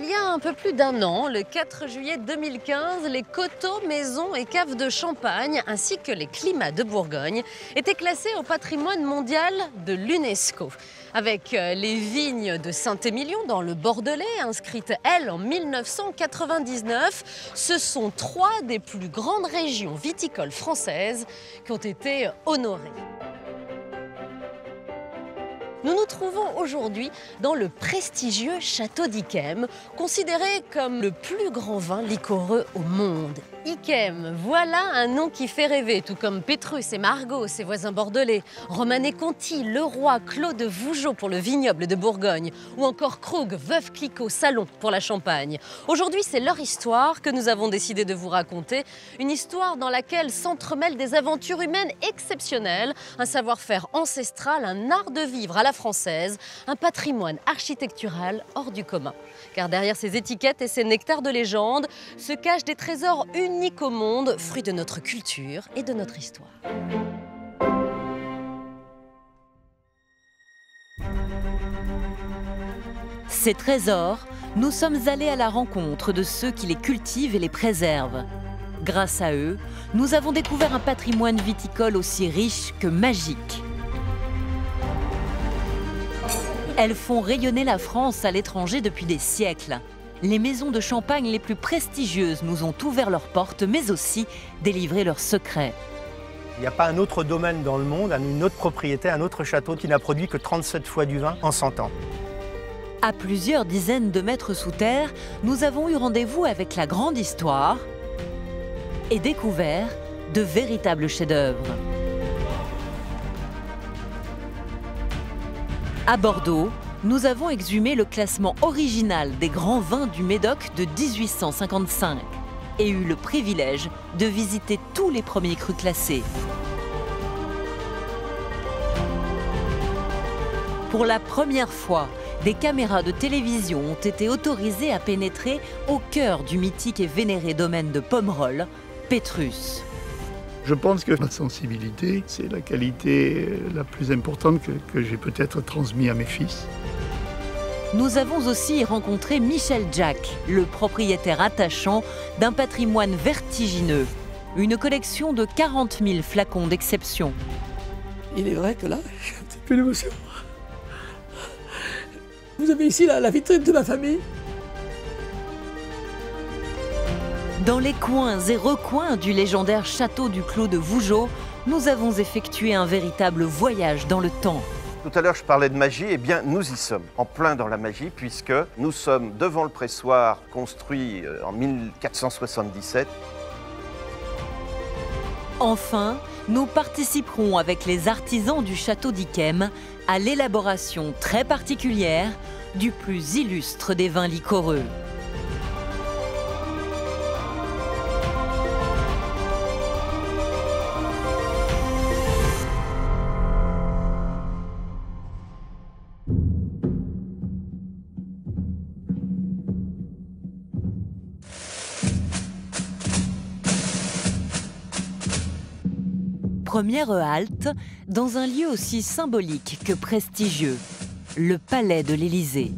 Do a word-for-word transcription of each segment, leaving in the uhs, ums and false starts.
y a un peu plus d'un an, le quatre juillet deux mille quinze, les coteaux, maisons et caves de Champagne, ainsi que les climats de Bourgogne, étaient classés au patrimoine mondial de l'UNESCO. Avec les vignes de Saint-Émilion dans le Bordelais, inscrites, elles, en mille neuf cent quatre-vingt-dix-neuf, ce sont trois des plus grandes régions viticoles françaises qui ont été honorées. Nous nous trouvons aujourd'hui dans le prestigieux château d'Yquem, considéré comme le plus grand vin liquoreux au monde. Yquem, voilà un nom qui fait rêver, tout comme Pétrus et Margaux, ses voisins bordelais, Romanée Conti, Leroy, Clos de Vougeot pour le vignoble de Bourgogne, ou encore Krug, Veuve Clicquot, Salon pour la Champagne. Aujourd'hui, c'est leur histoire que nous avons décidé de vous raconter, une histoire dans laquelle s'entremêlent des aventures humaines exceptionnelles, un savoir-faire ancestral, un art de vivre à la française, un patrimoine architectural hors du commun. Car derrière ces étiquettes et ces nectars de légende se cachent des trésors uniques au monde, fruits de notre culture et de notre histoire. Ces trésors, nous sommes allés à la rencontre de ceux qui les cultivent et les préservent. Grâce à eux, nous avons découvert un patrimoine viticole aussi riche que magique. Elles font rayonner la France à l'étranger depuis des siècles. Les maisons de champagne les plus prestigieuses nous ont ouvert leurs portes, mais aussi délivré leurs secrets. Il n'y a pas un autre domaine dans le monde, une autre propriété, un autre château qui n'a produit que trente-sept fois du vin en cent ans. À plusieurs dizaines de mètres sous terre, nous avons eu rendez-vous avec la grande histoire et découvert de véritables chefs-d'œuvre. À Bordeaux, nous avons exhumé le classement original des grands vins du Médoc de mille huit cent cinquante-cinq et eu le privilège de visiter tous les premiers crus classés. Pour la première fois, des caméras de télévision ont été autorisées à pénétrer au cœur du mythique et vénéré domaine de Pomerol, Pétrus. Je pense que ma sensibilité, c'est la qualité la plus importante que, que j'ai peut-être transmise à mes fils. Nous avons aussi rencontré Michel Jack, le propriétaire attachant d'un patrimoine vertigineux, une collection de quarante mille flacons d'exception. Il est vrai que là, j'ai un petit peu d'émotion. Vous avez ici la, la vitrine de ma famille. Dans les coins et recoins du légendaire château du Clos de Vougeot, nous avons effectué un véritable voyage dans le temps. Tout à l'heure, je parlais de magie, eh bien, nous y sommes, en plein dans la magie, puisque nous sommes devant le pressoir construit en mille quatre cent soixante-dix-sept. Enfin, nous participerons avec les artisans du château d'Yquem à l'élaboration très particulière du plus illustre des vins liquoreux. Première halte dans un lieu aussi symbolique que prestigieux, le palais de l'Élysée.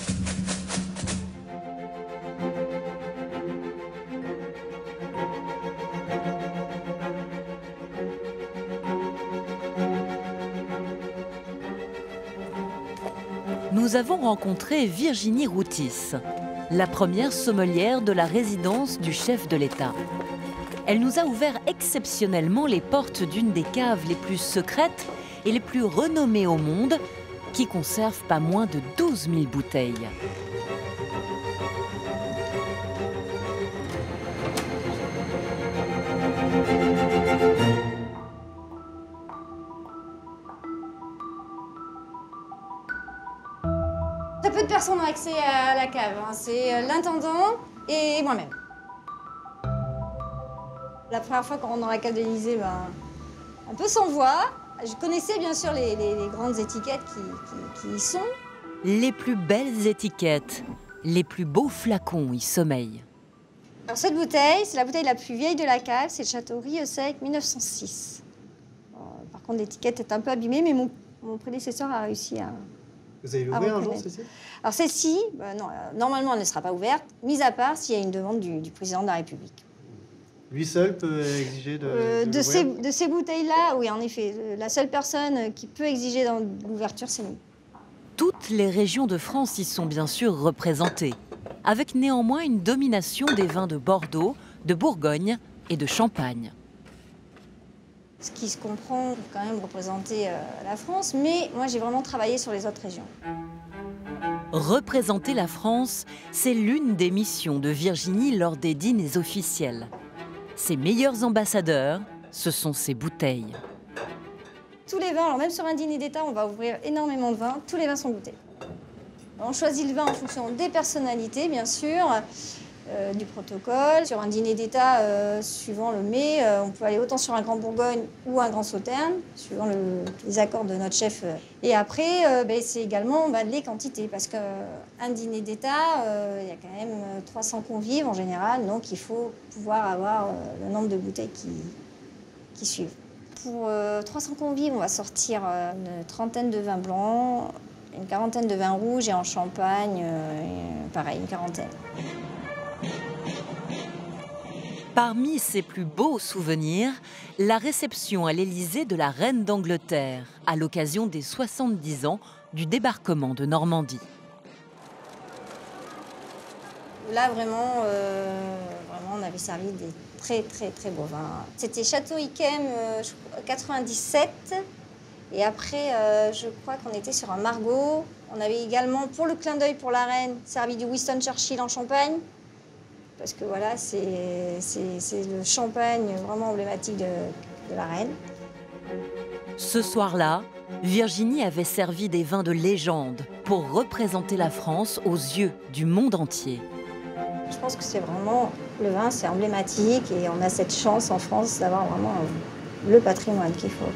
Nous avons rencontré Virginie Routis, la première sommelière de la résidence du chef de l'État. Elle nous a ouvert exceptionnellement les portes d'une des caves les plus secrètes et les plus renommées au monde, qui conserve pas moins de douze mille bouteilles. Très peu de personnes ont accès à la cave, hein. C'est l'intendant et moi-même. La première fois qu'on rentre dans la cave de l'Élysée, ben, un peu sans voix. Je connaissais bien sûr les, les, les grandes étiquettes qui, qui, qui y sont. Les plus belles étiquettes, les plus beaux flacons y sommeillent. Alors cette bouteille, c'est la bouteille la plus vieille de la cave, c'est le château Rieussec mille neuf cent six. Bon, par contre, l'étiquette est un peu abîmée, mais mon, mon prédécesseur a réussi à, Vous allez à l'ouvrir un jour, reconnaître. celle-ci? Alors celle-ci, bah non, euh, normalement, elle ne sera pas ouverte, mis à part s'il y a une demande du, du président de la République. Lui seul peut exiger de, Euh, de de, ces, l'ouvrir? de ces bouteilles-là, oui, en effet. euh, La seule personne qui peut exiger dans l'ouverture, c'est nous. Toutes les régions de France y sont bien sûr représentées, avec néanmoins une domination des vins de Bordeaux, de Bourgogne et de Champagne. Ce qui se comprend, quand même représenter euh, la France, mais moi j'ai vraiment travaillé sur les autres régions. Représenter la France, c'est l'une des missions de Virginie lors des dîners officiels. Ses meilleurs ambassadeurs, ce sont ses bouteilles. Tous les vins, alors même sur un dîner d'État, on va ouvrir énormément de vins, tous les vins sont goûtés. On choisit le vin en fonction des personnalités, bien sûr, euh, du protocole. Sur un dîner d'État, euh, suivant le mets, euh, on peut aller autant sur un Grand Bourgogne ou un Grand Sauternes, suivant le, les accords de notre chef. Et après, euh, ben, c'est également ben, les quantités, parce qu'un dîner d'État, euh, il y a quand même trois cents convives en général, donc il faut pouvoir avoir euh, le nombre de bouteilles qui, qui suivent. Pour euh, trois cents convives, on va sortir euh, une trentaine de vins blancs, une quarantaine de vins rouges et en Champagne, euh, pareil, une quarantaine. Parmi ses plus beaux souvenirs, la réception à l'Élysée de la reine d'Angleterre à l'occasion des soixante-dix ans du débarquement de Normandie. Là, vraiment, euh, vraiment, on avait servi des très, très, très beaux vins. C'était Château Yquem euh, quatre-vingt-dix-sept. Et après, euh, je crois qu'on était sur un Margaux. On avait également, pour le clin d'œil pour la reine, servi du Winston Churchill en Champagne. Parce que voilà, c'est le champagne vraiment emblématique de, de la reine. Ce soir-là, Virginie avait servi des vins de légende pour représenter la France aux yeux du monde entier. Je pense que c'est vraiment, le vin, c'est emblématique et on a cette chance en France d'avoir vraiment le patrimoine qu'il faut.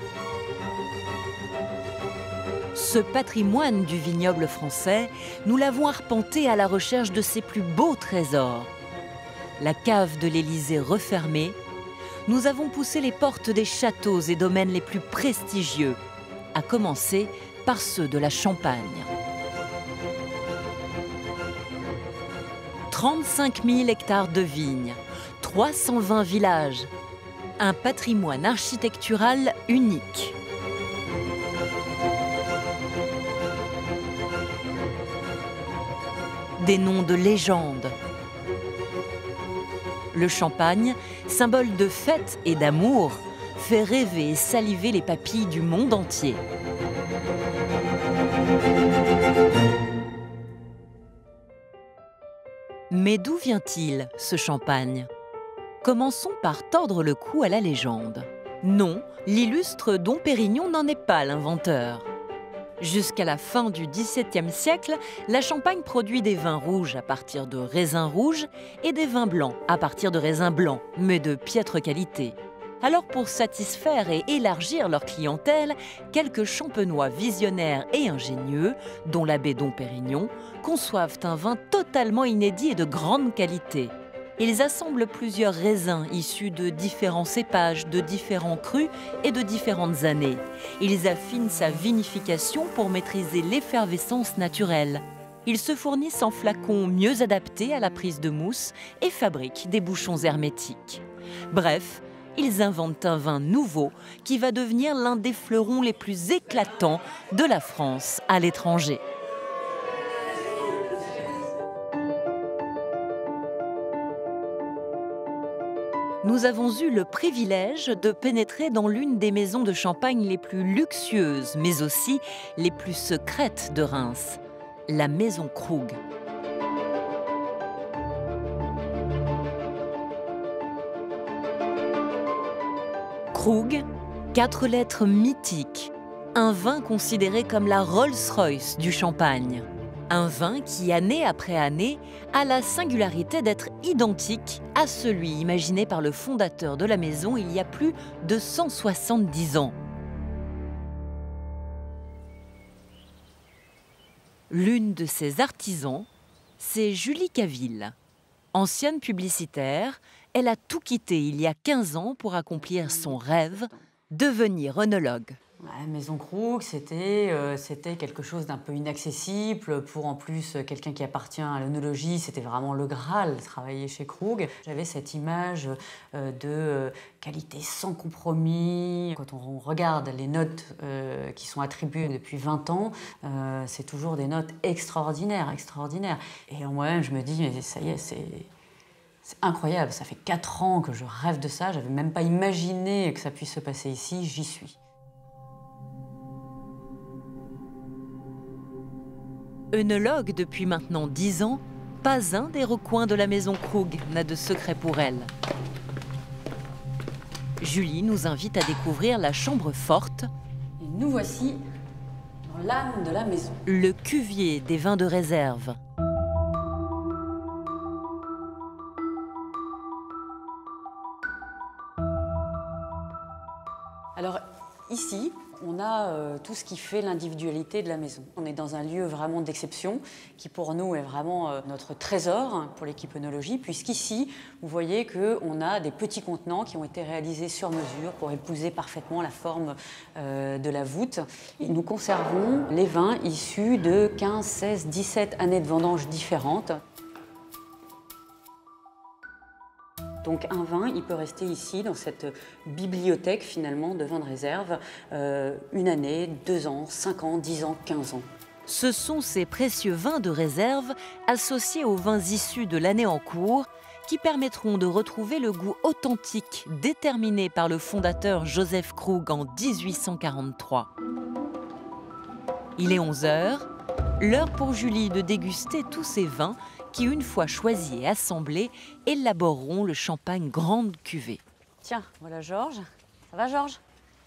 Ce patrimoine du vignoble français, nous l'avons arpenté à la recherche de ses plus beaux trésors. La cave de l'Élysée refermée, nous avons poussé les portes des châteaux et domaines les plus prestigieux, à commencer par ceux de la Champagne. trente-cinq mille hectares de vignes, trois cent vingt villages, un patrimoine architectural unique. Des noms de légende. Le champagne, symbole de fête et d'amour, fait rêver et saliver les papilles du monde entier. Mais d'où vient-il, ce champagne? Commençons par tordre le cou à la légende. Non, l'illustre Dom Pérignon n'en est pas l'inventeur. Jusqu'à la fin du dix-septième siècle, la Champagne produit des vins rouges à partir de raisins rouges et des vins blancs à partir de raisins blancs, mais de piètre qualité. Alors pour satisfaire et élargir leur clientèle, quelques champenois visionnaires et ingénieux, dont l'abbé Dom Pérignon, conçoivent un vin totalement inédit et de grande qualité. Ils assemblent plusieurs raisins issus de différents cépages, de différents crus et de différentes années. Ils affinent sa vinification pour maîtriser l'effervescence naturelle. Ils se fournissent en flacons mieux adaptés à la prise de mousse et fabriquent des bouchons hermétiques. Bref, ils inventent un vin nouveau qui va devenir l'un des fleurons les plus éclatants de la France à l'étranger. Nous avons eu le privilège de pénétrer dans l'une des maisons de Champagne les plus luxueuses, mais aussi les plus secrètes de Reims, la maison Krug. Krug, quatre lettres mythiques, un vin considéré comme la Rolls-Royce du champagne. Un vin qui, année après année, a la singularité d'être identique à celui imaginé par le fondateur de la maison il y a plus de cent soixante-dix ans. L'une de ses artisans, c'est Julie Caville. Ancienne publicitaire, elle a tout quitté il y a quinze ans pour accomplir son rêve, devenir œnologue. La maison Krug, c'était euh, c'était quelque chose d'un peu inaccessible. Pour en plus quelqu'un qui appartient à l'œnologie, c'était vraiment le Graal, travailler chez Krug. J'avais cette image euh, de euh, qualité sans compromis. Quand on regarde les notes euh, qui sont attribuées depuis vingt ans, euh, c'est toujours des notes extraordinaires, extraordinaires. Et en moi-même, je me dis, mais ça y est, c'est... C'est incroyable, ça fait quatre ans que je rêve de ça, j'avais même pas imaginé que ça puisse se passer ici, j'y suis. Œnologue depuis maintenant dix ans, pas un des recoins de la maison Krug n'a de secret pour elle. Julie nous invite à découvrir la chambre forte. Et nous voici dans l'âme de la maison. Le cuvier des vins de réserve. Alors ici, on a euh, tout ce qui fait l'individualité de la maison. On est dans un lieu vraiment d'exception qui pour nous est vraiment euh, notre trésor hein, pour l'équipe œnologie, puisqu'ici, vous voyez qu'on a des petits contenants qui ont été réalisés sur mesure pour épouser parfaitement la forme euh, de la voûte. Et nous conservons les vins issus de quinze, seize, dix-sept années de vendanges différentes. Donc un vin, il peut rester ici, dans cette bibliothèque finalement de vins de réserve, euh, une année, deux ans, cinq ans, dix ans, quinze ans. Ce sont ces précieux vins de réserve associés aux vins issus de l'année en cours qui permettront de retrouver le goût authentique déterminé par le fondateur Joseph Krug en mille huit cent quarante-trois. Il est onze heures, l'heure pour Julie de déguster tous ces vins qui, une fois choisis et assemblés, élaboreront le champagne grande cuvée. Tiens, voilà Georges. Ça va Georges ?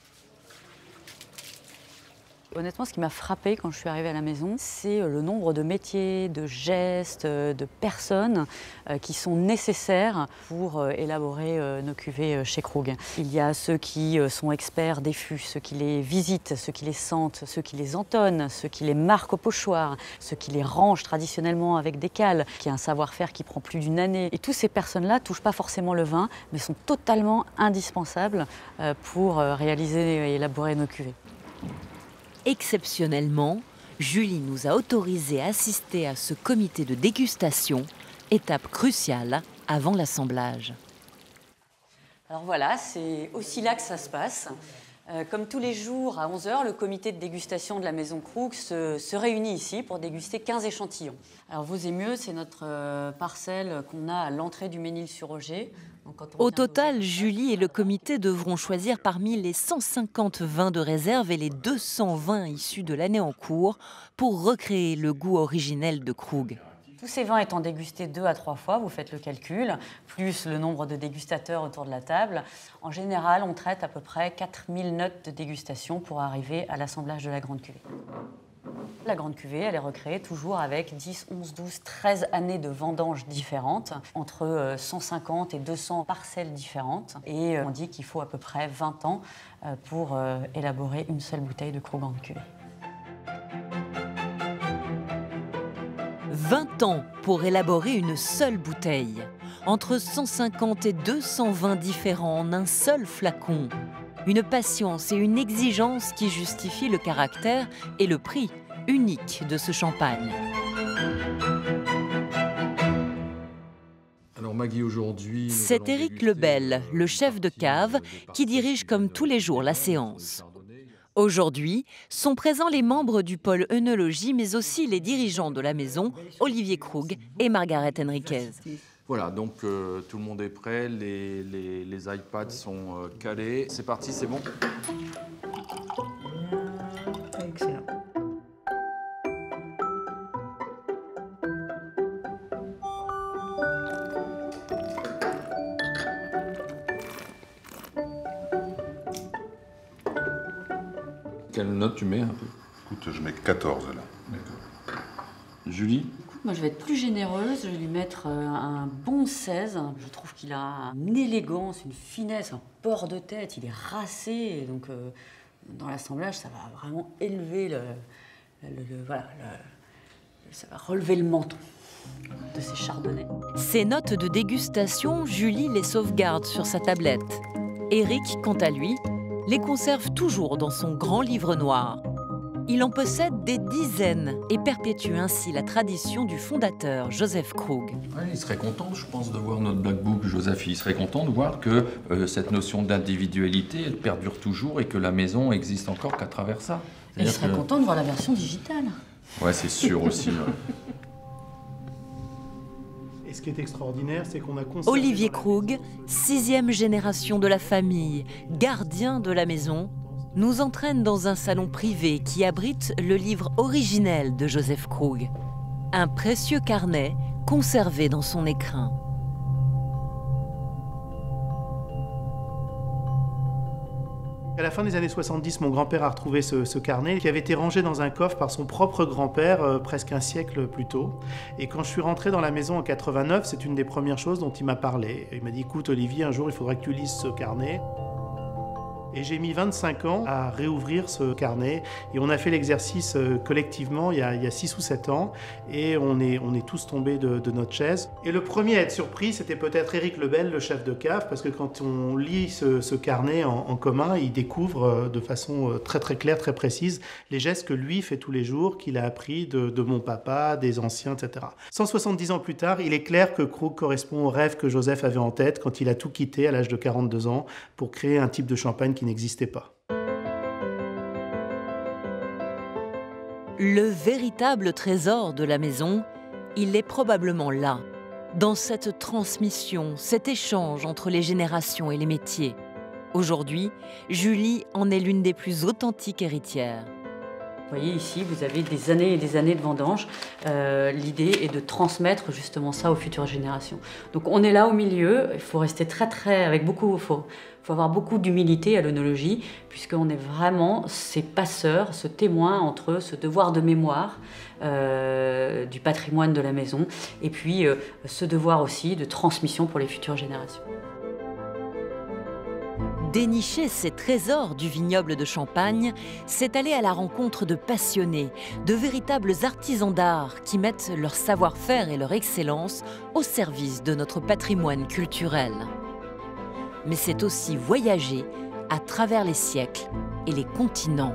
Honnêtement, ce qui m'a frappée quand je suis arrivée à la maison, c'est le nombre de métiers, de gestes, de personnes qui sont nécessaires pour élaborer nos cuvées chez Krug. Il y a ceux qui sont experts des fûts, ceux qui les visitent, ceux qui les sentent, ceux qui les entonnent, ceux qui les marquent au pochoir, ceux qui les rangent traditionnellement avec des cales, qui a un savoir-faire qui prend plus d'une année. Et toutes ces personnes-là ne touchent pas forcément le vin, mais sont totalement indispensables pour réaliser et élaborer nos cuvées. Exceptionnellement, Julie nous a autorisé à assister à ce comité de dégustation, étape cruciale avant l'assemblage. Alors voilà, c'est aussi là que ça se passe. Euh, comme tous les jours, à onze heures, le comité de dégustation de la maison Krug se, se réunit ici pour déguster quinze échantillons. Alors Vos et Mieux, c'est notre euh, parcelle qu'on a à l'entrée du Mesnil-sur-Oger. Au total, Julie et le comité devront choisir parmi les cent cinquante vins de réserve et les deux cents vins issus de l'année en cours pour recréer le goût originel de Krug. Tous ces vins étant dégustés deux à trois fois, vous faites le calcul, plus le nombre de dégustateurs autour de la table. En général, on traite à peu près quatre mille notes de dégustation pour arriver à l'assemblage de la grande cuvée. La grande cuvée, elle est recréée toujours avec dix, onze, douze, treize années de vendanges différentes, entre cent cinquante et deux cents parcelles différentes. Et on dit qu'il faut à peu près vingt ans pour élaborer une seule bouteille de Krug grande cuvée. vingt ans pour élaborer une seule bouteille, entre cent cinquante et deux cents vins différents en un seul flacon. Une patience et une exigence qui justifient le caractère et le prix unique de ce champagne. Alors Maggie, aujourd'hui... C'est Éric Lebel, le chef de cave, qui dirige comme tous les jours la séance. Aujourd'hui, sont présents les membres du pôle œnologie, mais aussi les dirigeants de la maison, Olivier Krug et Margaret Henriquez. Voilà, donc euh, tout le monde est prêt, les, les, les iPads sont euh, calés. C'est parti, c'est bon? Excellent. Quelle note tu mets un peu? Écoute, je mets quatorze là. D'accord. Julie? Moi, je vais être plus généreuse, je vais lui mettre un bon seize. Je trouve qu'il a une élégance, une finesse, un port de tête, il est racé. Et donc, euh, dans l'assemblage, ça va vraiment élever le... le, le voilà, le, ça va relever le menton de ces chardonnays. Ces notes de dégustation, Julie les sauvegarde sur sa tablette. Éric, quant à lui, les conserve toujours dans son grand livre noir. Il en possède des dizaines et perpétue ainsi la tradition du fondateur Joseph Krug. Ouais, il serait content, je pense, de voir notre Black Book, Joseph. Il serait content de voir que euh, cette notion d'individualité, elle perdure toujours et que la maison existe encore qu'à travers ça. Il serait que... content de voir la version digitale. Ouais, c'est sûr aussi. Ouais. Et ce qui est extraordinaire, c'est qu'on a conservé... Olivier Krug, sixième génération de la famille, gardien de la maison, nous entraîne dans un salon privé qui abrite le livre originel de Joseph Krug. Un précieux carnet conservé dans son écrin. À la fin des années soixante-dix, mon grand-père a retrouvé ce, ce carnet qui avait été rangé dans un coffre par son propre grand-père euh, presque un siècle plus tôt. Et quand je suis rentré dans la maison en quatre-vingt-neuf, c'est une des premières choses dont il m'a parlé. Il m'a dit « Écoute Olivier, un jour il faudra que tu lises ce carnet ». Et j'ai mis vingt-cinq ans à réouvrir ce carnet. Et on a fait l'exercice euh, collectivement il y a six ou sept ans. Et on est, on est tous tombés de, de notre chaise. Et le premier à être surpris, c'était peut-être Éric Lebel, le chef de cave, parce que quand on lit ce, ce carnet en, en commun, il découvre euh, de façon euh, très très claire, très précise, les gestes que lui fait tous les jours, qu'il a appris de, de mon papa, des anciens, et cetera. cent soixante-dix ans plus tard, il est clair que Krug correspond au rêve que Joseph avait en tête quand il a tout quitté à l'âge de quarante-deux ans pour créer un type de champagne qui n'existait pas. Le véritable trésor de la maison, il est probablement là, dans cette transmission, cet échange entre les générations et les métiers. Aujourd'hui, Julie en est l'une des plus authentiques héritières. Vous voyez ici, vous avez des années et des années de vendanges. Euh, L'idée est de transmettre justement ça aux futures générations. Donc on est là au milieu, il faut rester très très, avec beaucoup, il faut, faut avoir beaucoup d'humilité à l'œnologie, puisqu'on est vraiment ces passeurs, ce témoin entre ce devoir de mémoire euh, du patrimoine de la maison, et puis euh, ce devoir aussi de transmission pour les futures générations. Dénicher ces trésors du vignoble de Champagne, c'est aller à la rencontre de passionnés, de véritables artisans d'art qui mettent leur savoir-faire et leur excellence au service de notre patrimoine culturel. Mais c'est aussi voyager à travers les siècles et les continents.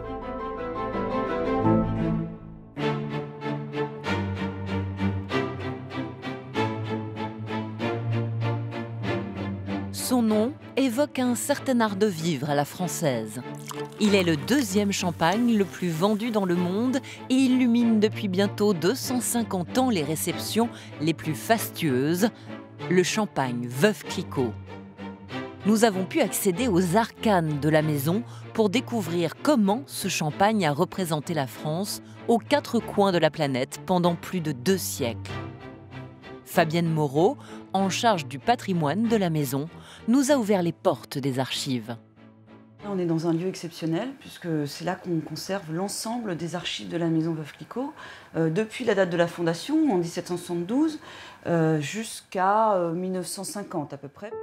Son nom évoque un certain art de vivre à la française. Il est le deuxième champagne le plus vendu dans le monde et illumine depuis bientôt deux cent cinquante ans les réceptions les plus fastueuses, le champagne Veuve Clicquot. Nous avons pu accéder aux arcanes de la maison pour découvrir comment ce champagne a représenté la France aux quatre coins de la planète pendant plus de deux siècles. Fabienne Moreau, en charge du patrimoine de la maison, nous a ouvert les portes des archives. On est dans un lieu exceptionnel puisque c'est là qu'on conserve l'ensemble des archives de la maison Veuve Clicquot, euh, depuis la date de la fondation en mille sept cent soixante-douze euh, jusqu'à euh, mille neuf cent cinquante à peu près.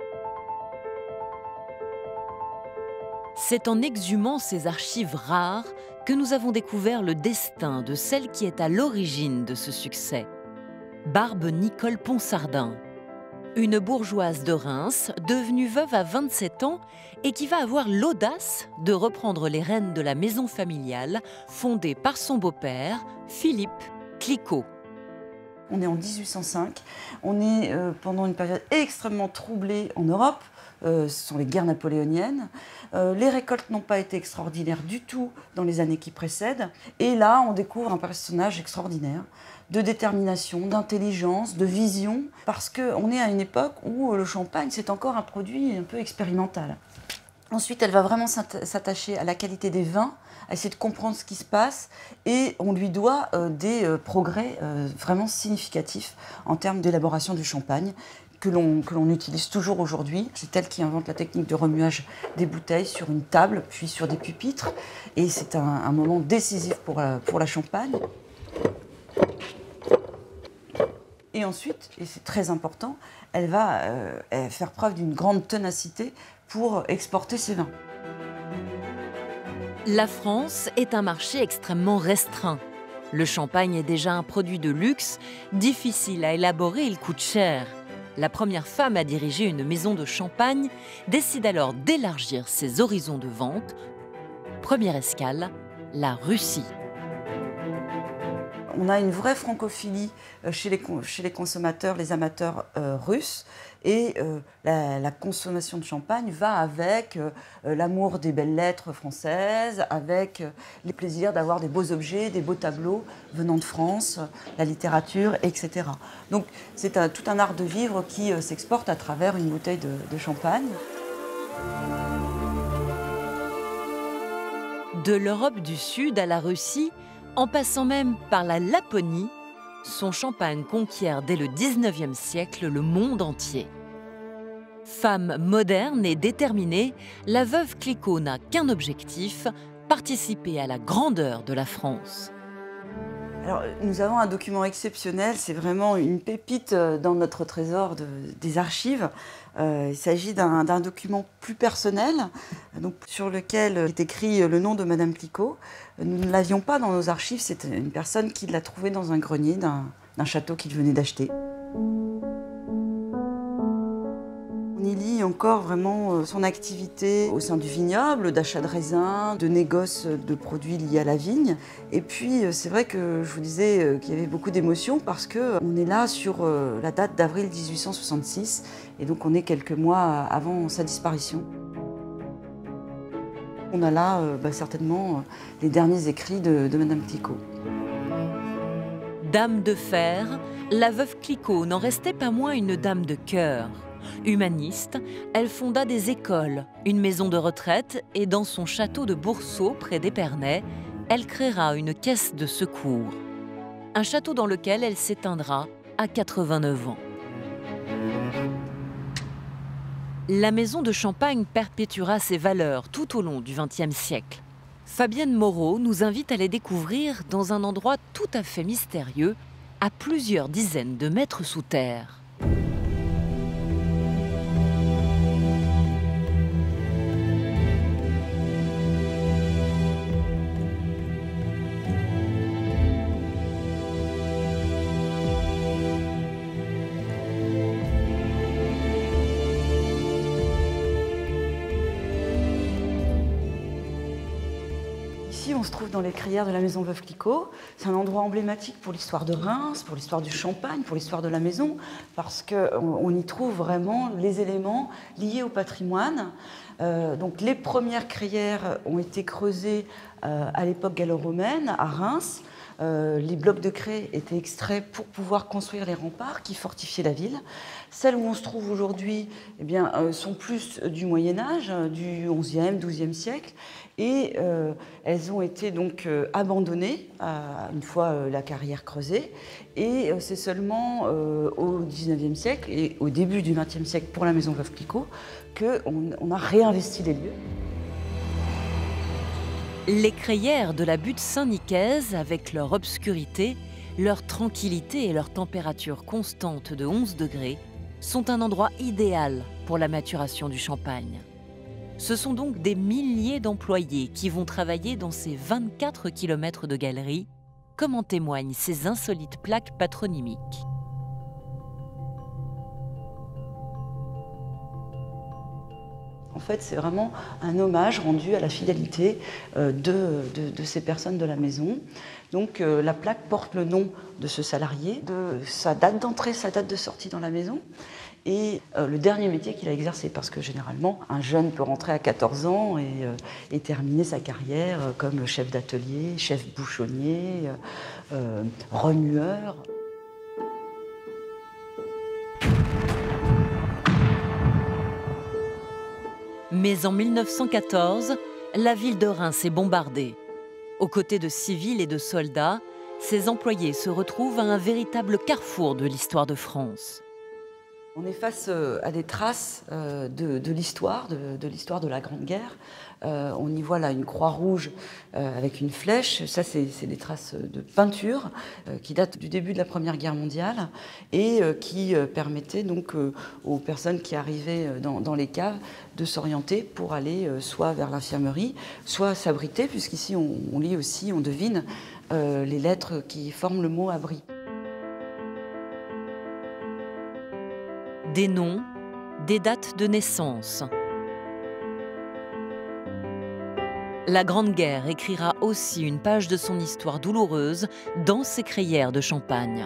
C'est en exhumant ces archives rares que nous avons découvert le destin de celle qui est à l'origine de ce succès. Barbe Nicole Ponsardin, une bourgeoise de Reims devenue veuve à vingt-sept ans et qui va avoir l'audace de reprendre les rênes de la maison familiale fondée par son beau-père, Philippe Clicquot. On est en mille huit cent cinq, on est euh, pendant une période extrêmement troublée en Europe. Euh, ce sont les guerres napoléoniennes. Euh, les récoltes n'ont pas été extraordinaires du tout dans les années qui précèdent. Et là, on découvre un personnage extraordinaire de détermination, d'intelligence, de vision, parce qu'on est à une époque où le champagne, c'est encore un produit un peu expérimental. Ensuite, elle va vraiment s'attacher à la qualité des vins, à essayer de comprendre ce qui se passe, et on lui doit euh, des euh, progrès euh, vraiment significatifs en termes d'élaboration du champagne, que l'on que l'on utilise toujours aujourd'hui. C'est elle qui invente la technique de remuage des bouteilles sur une table, puis sur des pupitres, et c'est un, un moment décisif pour la, pour la Champagne. Et ensuite, et c'est très important, elle va euh, faire preuve d'une grande ténacité pour exporter ses vins. La France est un marché extrêmement restreint. Le champagne est déjà un produit de luxe, difficile à élaborer, il coûte cher. la première femme à diriger une maison de champagne, décide alors d'élargir ses horizons de vente. Première escale, la Russie. On a une vraie francophilie chez les, chez les consommateurs, les amateurs euh, russes. Et euh, la, la consommation de champagne va avec euh, l'amour des belles lettres françaises, avec euh, les plaisirs d'avoir des beaux objets, des beaux tableaux venant de France, la littérature, et cetera. Donc c'est un, tout un art de vivre qui euh, s'exporte à travers une bouteille de, de champagne. De l'Europe du Sud à la Russie, en passant même par la Laponie, son champagne conquiert dès le dix-neuvième siècle le monde entier. Femme moderne et déterminée, la veuve Clicquot n'a qu'un objectif, participer à la grandeur de la France. Alors, nous avons un document exceptionnel, c'est vraiment une pépite dans notre trésor de, des archives. Euh, il s'agit d'un d'un document plus personnel, donc, sur lequel est écrit le nom de Madame Clicquot. Nous ne l'avions pas dans nos archives, c'est une personne qui l'a trouvé dans un grenier d'un d'un château qu'il venait d'acheter. On y lit encore vraiment son activité au sein du vignoble, d'achat de raisins, de négoce de produits liés à la vigne. Et puis c'est vrai que je vous disais qu'il y avait beaucoup d'émotions parce qu'on est là sur la date d'avril mille huit cent soixante-six et donc on est quelques mois avant sa disparition. On a là bah, certainement les derniers écrits de, de Madame Clicquot. Dame de fer, la veuve Clicquot n'en restait pas moins une dame de cœur. Humaniste, elle fonda des écoles, une maison de retraite et dans son château de Boursault, près d'Épernay, elle créera une caisse de secours. Un château dans lequel elle s'éteindra à quatre-vingt-neuf ans. La maison de champagne perpétuera ses valeurs tout au long du vingtième siècle. Fabienne Moreau nous invite à les découvrir dans un endroit tout à fait mystérieux, à plusieurs dizaines de mètres sous terre. On se trouve dans les crayères de la maison Veuve Clicquot. C'est un endroit emblématique pour l'histoire de Reims, pour l'histoire du champagne, pour l'histoire de la maison, parce qu'on on y trouve vraiment les éléments liés au patrimoine. Euh, donc les premières crayères ont été creusées euh, à l'époque gallo-romaine, à Reims. Euh, les blocs de craie étaient extraits pour pouvoir construire les remparts qui fortifiaient la ville. Celles où on se trouve aujourd'hui eh bien, euh, sont plus du Moyen-Âge, du onzième, douzième siècle, et euh, elles ont été donc euh, abandonnées euh, une fois euh, la carrière creusée. Et euh, c'est seulement euh, au dix-neuvième siècle et au début du vingtième siècle pour la maison Veuve Clicquot qu'on on a réinvesti les lieux. Les crayères de la butte Saint-Nicaise, avec leur obscurité, leur tranquillité et leur température constante de onze degrés, sont un endroit idéal pour la maturation du champagne. Ce sont donc des milliers d'employés qui vont travailler dans ces vingt-quatre kilomètres de galeries, comme en témoignent ces insolites plaques patronymiques. En fait, c'est vraiment un hommage rendu à la fidélité de, de, de ces personnes de la maison. Donc euh, la plaque porte le nom de ce salarié, de sa date d'entrée, sa date de sortie dans la maison et euh, le dernier métier qu'il a exercé. Parce que généralement, un jeune peut rentrer à quatorze ans et, euh, et terminer sa carrière euh, comme chef d'atelier, chef bouchonnier, euh, remueur. Mais en mille neuf cent quatorze, la ville de Reims est bombardée. Aux côtés de civils et de soldats, ces employés se retrouvent à un véritable carrefour de l'histoire de France. On est face à des traces de, de l'histoire, de, de l'histoire de la Grande Guerre. Euh, on y voit là une croix rouge euh, avec une flèche. Ça, c'est des traces de peinture euh, qui datent du début de la Première Guerre mondiale et euh, qui euh, permettaient donc euh, aux personnes qui arrivaient dans, dans les caves de s'orienter pour aller euh, soit vers l'infirmerie, soit s'abriter, puisqu'ici on, on lit aussi, on devine euh, les lettres qui forment le mot abri. Des noms, des dates de naissance. La Grande Guerre écrira aussi une page de son histoire douloureuse dans ses crayères de Champagne.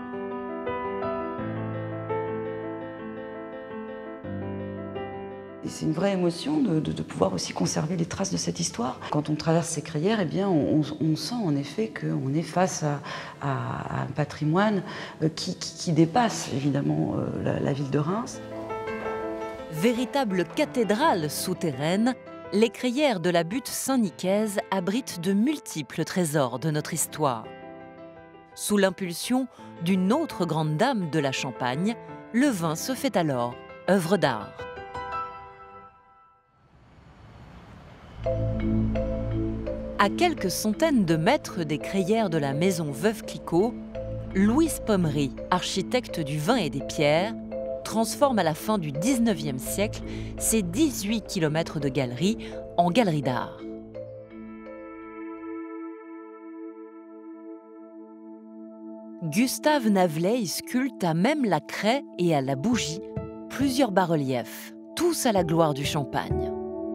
C'est une vraie émotion de, de, de pouvoir aussi conserver les traces de cette histoire. Quand on traverse ces crayères, eh bien, on, on sent en effet qu'on est face à, à, à un patrimoine qui, qui, qui dépasse évidemment la, la ville de Reims. Véritable cathédrale souterraine, les crayères de la butte Saint-Nicaise abritent de multiples trésors de notre histoire. Sous l'impulsion d'une autre grande dame de la Champagne, le vin se fait alors œuvre d'art. À quelques centaines de mètres des crayères de la maison Veuve Clicquot, Louise Pommery, architecte du vin et des pierres, transforme à la fin du dix-neuvième siècle ses dix-huit kilomètres de galeries en galeries d'art. Gustave Navelet y sculpte à même la craie et à la bougie plusieurs bas-reliefs, tous à la gloire du Champagne.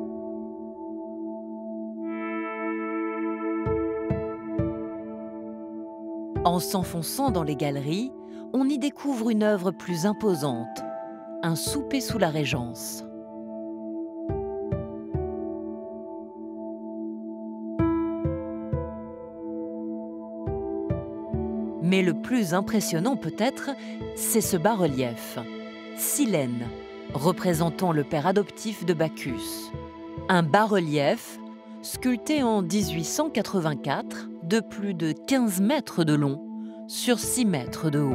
En s'enfonçant dans les galeries, on y découvre une œuvre plus imposante, un souper sous la Régence. Mais le plus impressionnant peut-être, c'est ce bas-relief, Silène, représentant le père adoptif de Bacchus. Un bas-relief sculpté en mille huit cent quatre-vingt-quatre de plus de quinze mètres de long sur six mètres de haut.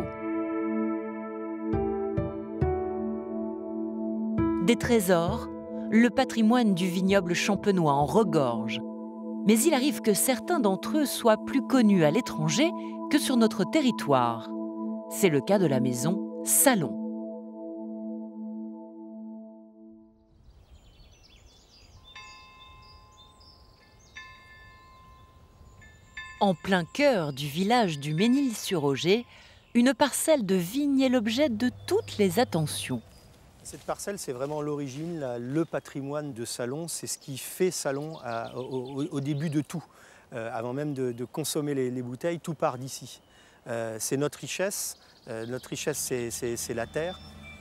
Des trésors, le patrimoine du vignoble champenois en regorge. Mais il arrive que certains d'entre eux soient plus connus à l'étranger que sur notre territoire. C'est le cas de la maison Salon. En plein cœur du village du Mesnil-sur-Oger, une parcelle de vigne est l'objet de toutes les attentions. Cette parcelle, c'est vraiment l'origine, la- le patrimoine de Salon. C'est ce qui fait Salon à- au, au début de tout. Euh, avant même de, de consommer les, les bouteilles, tout part d'ici. Euh, c'est notre richesse. Euh, notre richesse, c'est- c'est c'est la terre.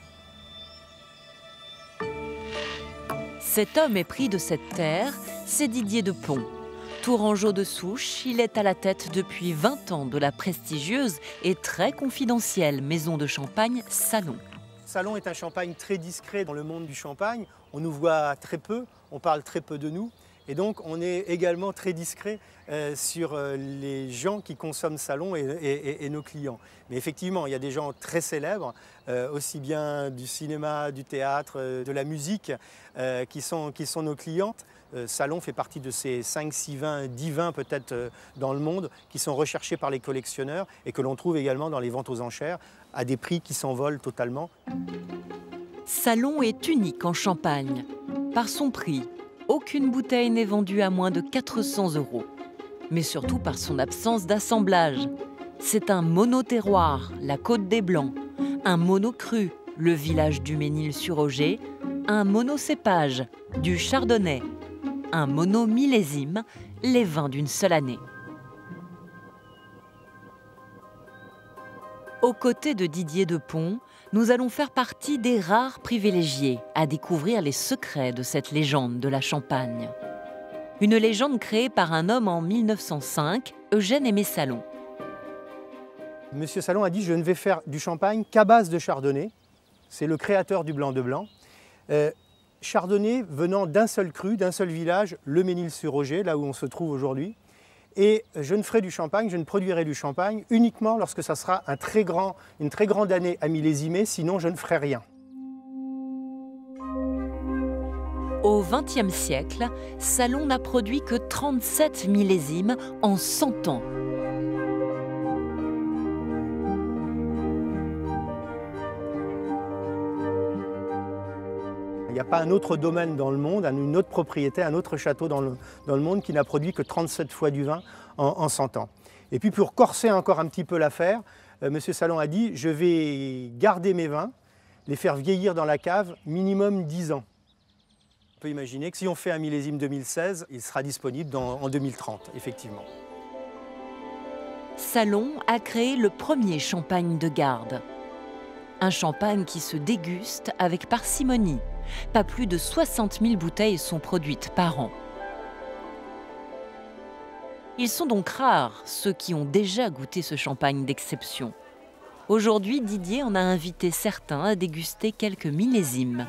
Cet homme épris de cette terre, c'est Didier de Pont. Tourangeau de souche, il est à la tête depuis vingt ans de la prestigieuse et très confidentielle maison de champagne Salon. Salon est un champagne très discret dans le monde du champagne. On nous voit très peu, on parle très peu de nous. Et donc, on est également très discret euh, sur euh, les gens qui consomment Salon et, et- et nos clients. Mais effectivement, il y a des gens très célèbres, euh, aussi bien du cinéma, du théâtre, euh, de la musique, euh, qui sont, qui sont nos clientes. Euh, Salon fait partie de ces cinq, six vins, dix vins peut-être euh, dans le monde qui sont recherchés par les collectionneurs et que l'on trouve également dans les ventes aux enchères à des prix qui s'envolent totalement. Salon est unique en Champagne. Par son prix, aucune bouteille n'est vendue à moins de quatre cents euros. Mais surtout par son absence d'assemblage. C'est un mono-terroir, la Côte des Blancs, un mono-cru, le village du Mesnil-sur-Oger, un monocépage, du Chardonnay, un mono-millésime, les vins d'une seule année. Aux côtés de Didier de Pont, nous allons faire partie des rares privilégiés à découvrir les secrets de cette légende de la Champagne. Une légende créée par un homme en mille neuf cent cinq, Eugène Aimé Salon. Monsieur Salon a dit « Je ne vais faire du champagne qu'à base de chardonnay ». C'est le créateur du blanc de blanc. Euh, chardonnay venant d'un seul cru, d'un seul village, le Mesnil-sur-Oger, là où on se trouve aujourd'hui. Et je ne ferai du champagne, je ne produirai du champagne uniquement lorsque ça sera un très grand, une très grande année à millésimer, sinon je ne ferai rien. Au vingtième siècle, Salon n'a produit que trente-sept millésimes en cent ans. Il n'y a pas un autre domaine dans le monde, une autre propriété, un autre château dans le, dans le monde qui n'a produit que trente-sept fois du vin en, en cent ans. Et puis pour corser encore un petit peu l'affaire, euh, Monsieur Salon a dit « Je vais garder mes vins, les faire vieillir dans la cave minimum dix ans. On peut imaginer que si on fait un millésime deux mille seize, il sera disponible dans, en deux mille trente, effectivement. Salon a créé le premier champagne de garde. Un champagne qui se déguste avec parcimonie. Pas plus de soixante mille bouteilles sont produites par an. Ils sont donc rares, ceux qui ont déjà goûté ce champagne d'exception. Aujourd'hui, Didier en a invité certains à déguster quelques millésimes.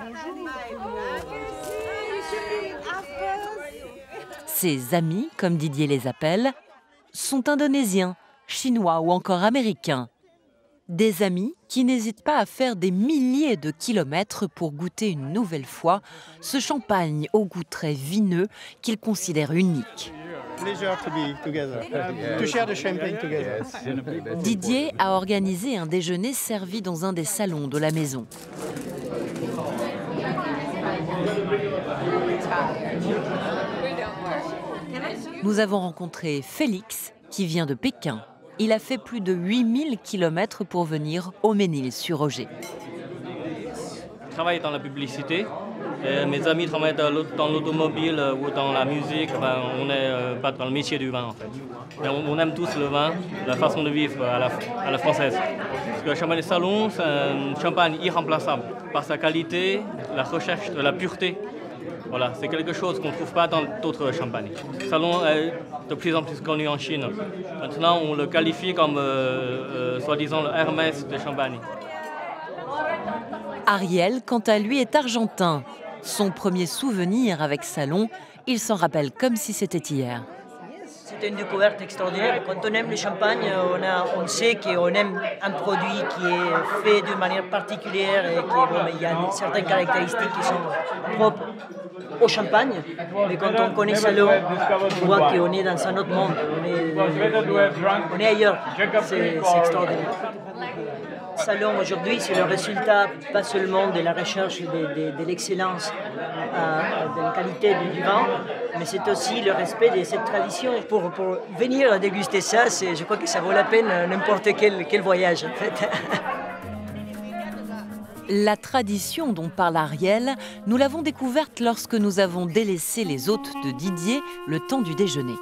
Ses amis, comme Didier les appelle, sont indonésiens, chinois ou encore américains. Des amis qui n'hésitent pas à faire des milliers de kilomètres pour goûter une nouvelle fois ce champagne au goût très vineux qu'ils considèrent unique. Didier a organisé un déjeuner servi dans un des salons de la maison. Nous avons rencontré Félix, qui vient de Pékin. Il a fait plus de huit mille kilomètres pour venir au Ménil-sur-Oger. Je travaille dans la publicité. Et mes amis travaillent dans l'automobile ou dans la musique. Enfin, on n'est pas dans le métier du vin, en fait. Mais on aime tous le vin, la façon de vivre à la, à la française. Parce que le champagne de Salon, c'est un champagne irremplaçable par sa qualité, la recherche de la pureté. Voilà, c'est quelque chose qu'on ne trouve pas dans d'autres champagnes. Salon est de plus en plus connu en Chine. Maintenant, on le qualifie comme, euh, euh, soi-disant, le Hermès de Champagne. Ariel, quant à lui, est argentin. Son premier souvenir avec Salon, il s'en rappelle comme si c'était hier. C'était une découverte extraordinaire. Quand on aime le champagne, on, a, on sait qu'on aime un produit qui est fait d'une manière particulière et qu'il y a certaines caractéristiques qui sont propres au champagne. Mais quand on connaît Salon, on voit qu'on est dans un autre monde. On est, on est ailleurs. C'est extraordinaire. Salon aujourd'hui, c'est le résultat pas seulement de la recherche de, de, de l'excellence, euh, de la qualité du, du vin, mais c'est aussi le respect de cette tradition. Pour, pour venir déguster ça, je crois que ça vaut la peine n'importe quel, quel voyage en fait. La tradition dont parle Ariel, nous l'avons découverte lorsque nous avons délaissé les hôtes de Didier le temps du déjeuner.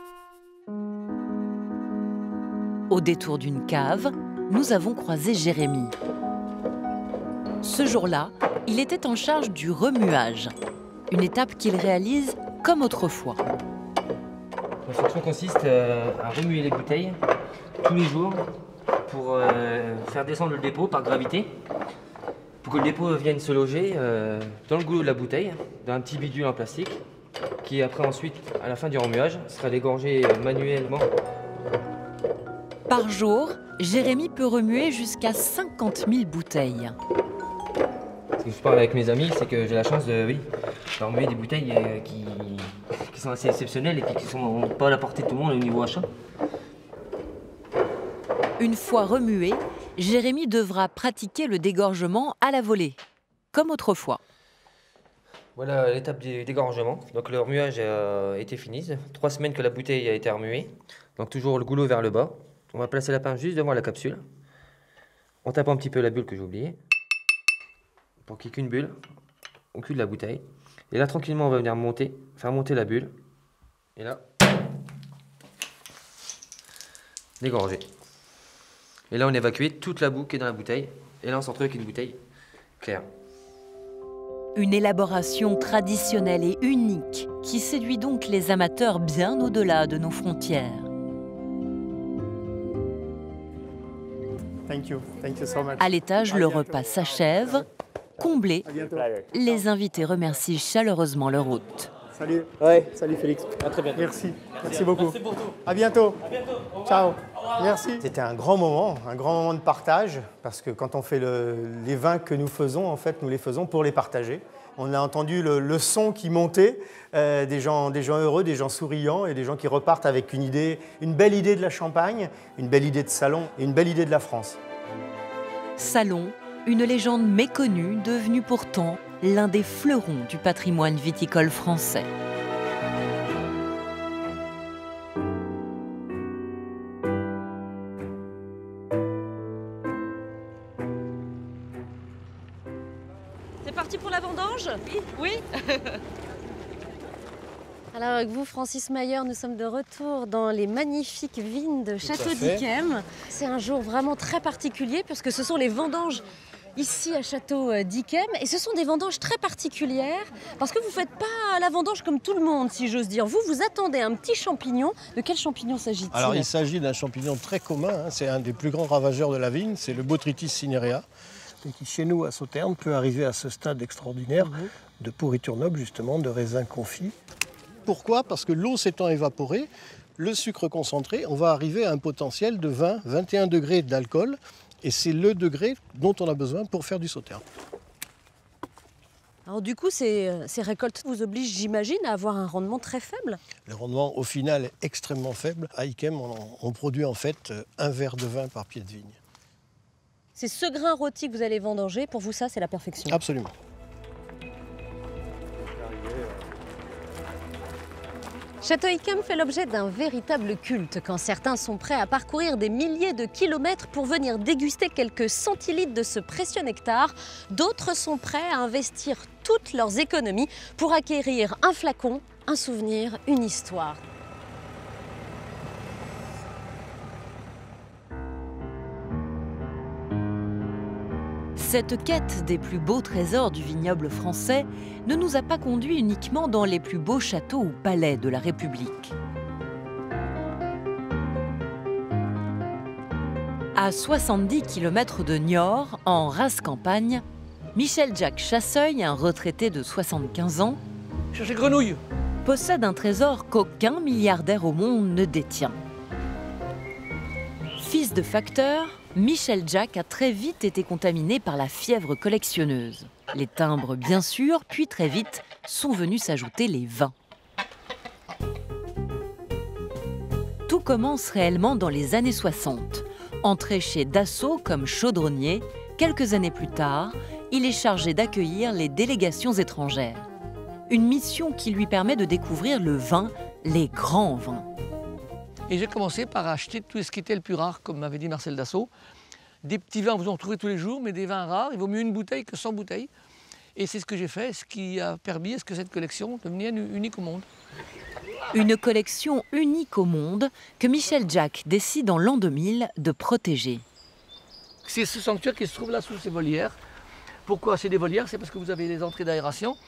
Au détour d'une cave, nous avons croisé Jérémy. Ce jour-là, il était en charge du remuage, une étape qu'il réalise comme autrefois. La fonction consiste à remuer les bouteilles tous les jours pour euh, faire descendre le dépôt par gravité, pour que le dépôt vienne se loger euh, dans le goulot de la bouteille, dans un petit bidule en plastique, qui après ensuite, à la fin du remuage, sera dégorgé manuellement. Par jour, Jérémy peut remuer jusqu'à cinquante mille bouteilles. Ce que je parle avec mes amis, c'est que j'ai la chance de, oui, de remuer des bouteilles euh, qui, qui sont assez exceptionnelles et qui ne sont pas à la portée de tout le monde au niveau achat. Une fois remué, Jérémy devra pratiquer le dégorgement à la volée, comme autrefois. Voilà l'étape du dégorgement. Donc le remuage a été fini. Trois semaines que la bouteille a été remuée. Donc toujours le goulot vers le bas. On va placer la pince juste devant la capsule. On tape un petit peu la bulle que j'ai oubliée. Pour qu'il n'y ait qu'une bulle au cul de la bouteille. Et là, tranquillement, on va venir monter, faire monter la bulle. Et là, dégorger. Et là, on évacue toute la boue qui est dans la bouteille. Et là, on se retrouve avec une bouteille claire. Une élaboration traditionnelle et unique qui séduit donc les amateurs bien au-delà de nos frontières. Thank you. Thank you so much. À l'étage, le repas s'achève. Comblé, les invités remercient chaleureusement leur hôte. Salut. Ouais. Salut Félix. À très bientôt. Merci. Merci beaucoup. Merci pour tout. À bientôt. À bientôt. Ciao. Merci. C'était un grand moment, un grand moment de partage, parce que quand on fait le, les vins que nous faisons, en fait, nous les faisons pour les partager. On a entendu le, le son qui montait, euh, des, gens, des gens heureux, des gens souriants et des gens qui repartent avec une idée, une belle idée de la Champagne, une belle idée de Salon et une belle idée de la France. Salon, une légende méconnue devenue pourtant l'un des fleurons du patrimoine viticole français. vendange? Oui. Oui. Alors avec vous, Francis Mayer, nous sommes de retour dans les magnifiques vignes de Château d'Yquem. C'est un jour vraiment très particulier puisque ce sont les vendanges ici à Château d'Yquem. Et ce sont des vendanges très particulières parce que vous ne faites pas la vendange comme tout le monde, si j'ose dire. Vous, vous attendez un petit champignon. De quel champignon s'agit-il? Alors il s'agit d'un champignon très commun, hein. C'est un des plus grands ravageurs de la vigne, c'est le Botrytis cinerea, qui chez nous à Sauternes peut arriver à ce stade extraordinaire mmh. de pourriture noble justement, de raisins confits. Pourquoi? Parce que l'eau s'étant évaporée, le sucre concentré, on va arriver à un potentiel de vingt à vingt et un degrés d'alcool. Et c'est le degré dont on a besoin pour faire du Sauterne. Alors du coup, ces, ces récoltes vous obligent, j'imagine, à avoir un rendement très faible? Le rendement, au final, est extrêmement faible. À Yquem, on, on produit en fait un verre de vin par pied de vigne. C'est ce grain rôti que vous allez vendanger. Pour vous, ça, c'est la perfection? Absolument. Château Yquem fait l'objet d'un véritable culte quand certains sont prêts à parcourir des milliers de kilomètres pour venir déguster quelques centilitres de ce précieux nectar. D'autres sont prêts à investir toutes leurs économies pour acquérir un flacon, un souvenir, une histoire. Cette quête des plus beaux trésors du vignoble français ne nous a pas conduits uniquement dans les plus beaux châteaux ou palais de la République. À soixante-dix kilomètres de Niort, en rase campagne, Michel-Jacques Chasseuil, un retraité de soixante-quinze ans, cherchez grenouille, possède un trésor qu'aucun milliardaire au monde ne détient. Fils de facteur, Michel-Jacques a très vite été contaminé par la fièvre collectionneuse. Les timbres, bien sûr, puis très vite sont venus s'ajouter les vins. Tout commence réellement dans les années soixante. Entré chez Dassault comme chaudronnier, quelques années plus tard, il est chargé d'accueillir les délégations étrangères. Une mission qui lui permet de découvrir le vin, les grands vins. Et j'ai commencé par acheter tout ce qui était le plus rare, comme m'avait dit Marcel Dassault. Des petits vins, vous en trouvez tous les jours, mais des vins rares, il vaut mieux une bouteille que cent bouteilles. Et c'est ce que j'ai fait, ce qui a permis à ce que cette collection devienne unique au monde. Une collection unique au monde que Michel-Jacques décide en l'an deux mille de protéger. C'est ce sanctuaire qui se trouve là sous ces volières. Pourquoi c'est des volières? C'est parce que vous avez les entrées d'aération.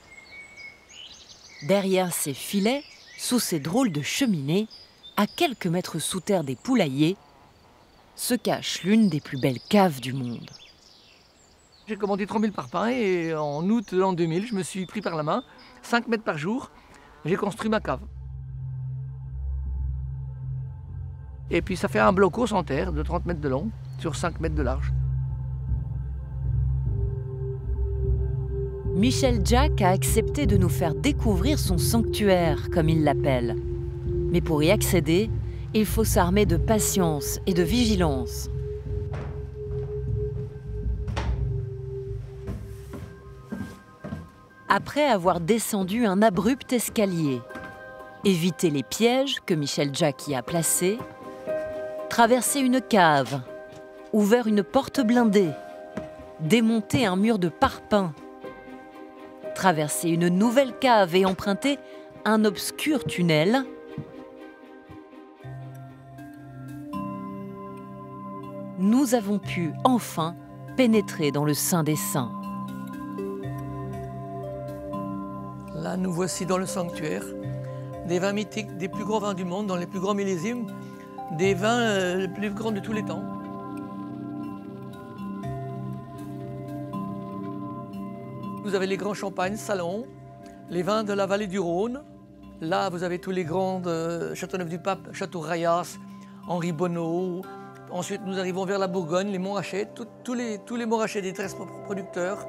Derrière ces filets, sous ces drôles de cheminées, à quelques mètres sous terre des poulaillers, se cache l'une des plus belles caves du monde. J'ai commandé trois mille parpaings et en août de l'an deux mille, je me suis pris par la main, cinq mètres par jour, j'ai construit ma cave. Et puis ça fait un blocos en terre de trente mètres de long sur cinq mètres de large. Michel-Jacques a accepté de nous faire découvrir son sanctuaire, comme il l'appelle. Mais pour y accéder, il faut s'armer de patience et de vigilance. Après avoir descendu un abrupt escalier, éviter les pièges que Michel-Jacques y a placés, traverser une cave, ouvert une porte blindée, démonter un mur de parpaing, traverser une nouvelle cave et emprunter un obscur tunnel, nous avons pu enfin pénétrer dans le Saint des Saints. Là, nous voici dans le sanctuaire, des vins mythiques, des plus grands vins du monde, dans les plus grands millésimes, des vins euh, les plus grands de tous les temps. Vous avez les grands champagnes, salons, les vins de la vallée du Rhône. Là, vous avez tous les grands euh, Châteauneuf-du-Pape, Château Rayas, Henri Bonneau. Ensuite, nous arrivons vers la Bourgogne, les Montrachet, tous les, tous les Montrachet des treize producteurs.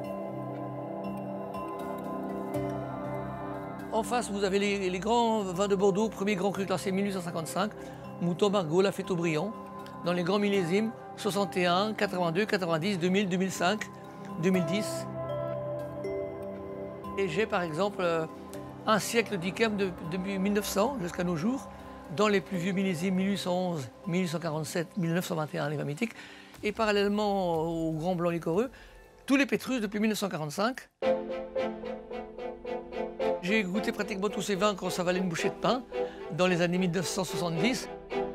En face, vous avez les, les grands vins de Bordeaux, premier grand cru classé mille huit cent cinquante-cinq, Mouton Margaux, Lafite Aubryon, dans les grands millésimes soixante et un, quatre-vingt-deux, quatre-vingt-dix, deux mille, deux mille cinq, deux mille dix. Et j'ai par exemple euh, un siècle d'Yquem de, depuis mille neuf cents jusqu'à nos jours, dans les plus vieux millésimes mille huit cent onze, mille huit cent quarante-sept, mille neuf cent vingt et un, les vins mythiques, et parallèlement au Grand Blanc liquoreux, tous les Pétrus depuis mille neuf cent quarante-cinq. j'ai goûté pratiquement tous ces vins quand ça valait une bouchée de pain, dans les années mille neuf cent soixante-dix.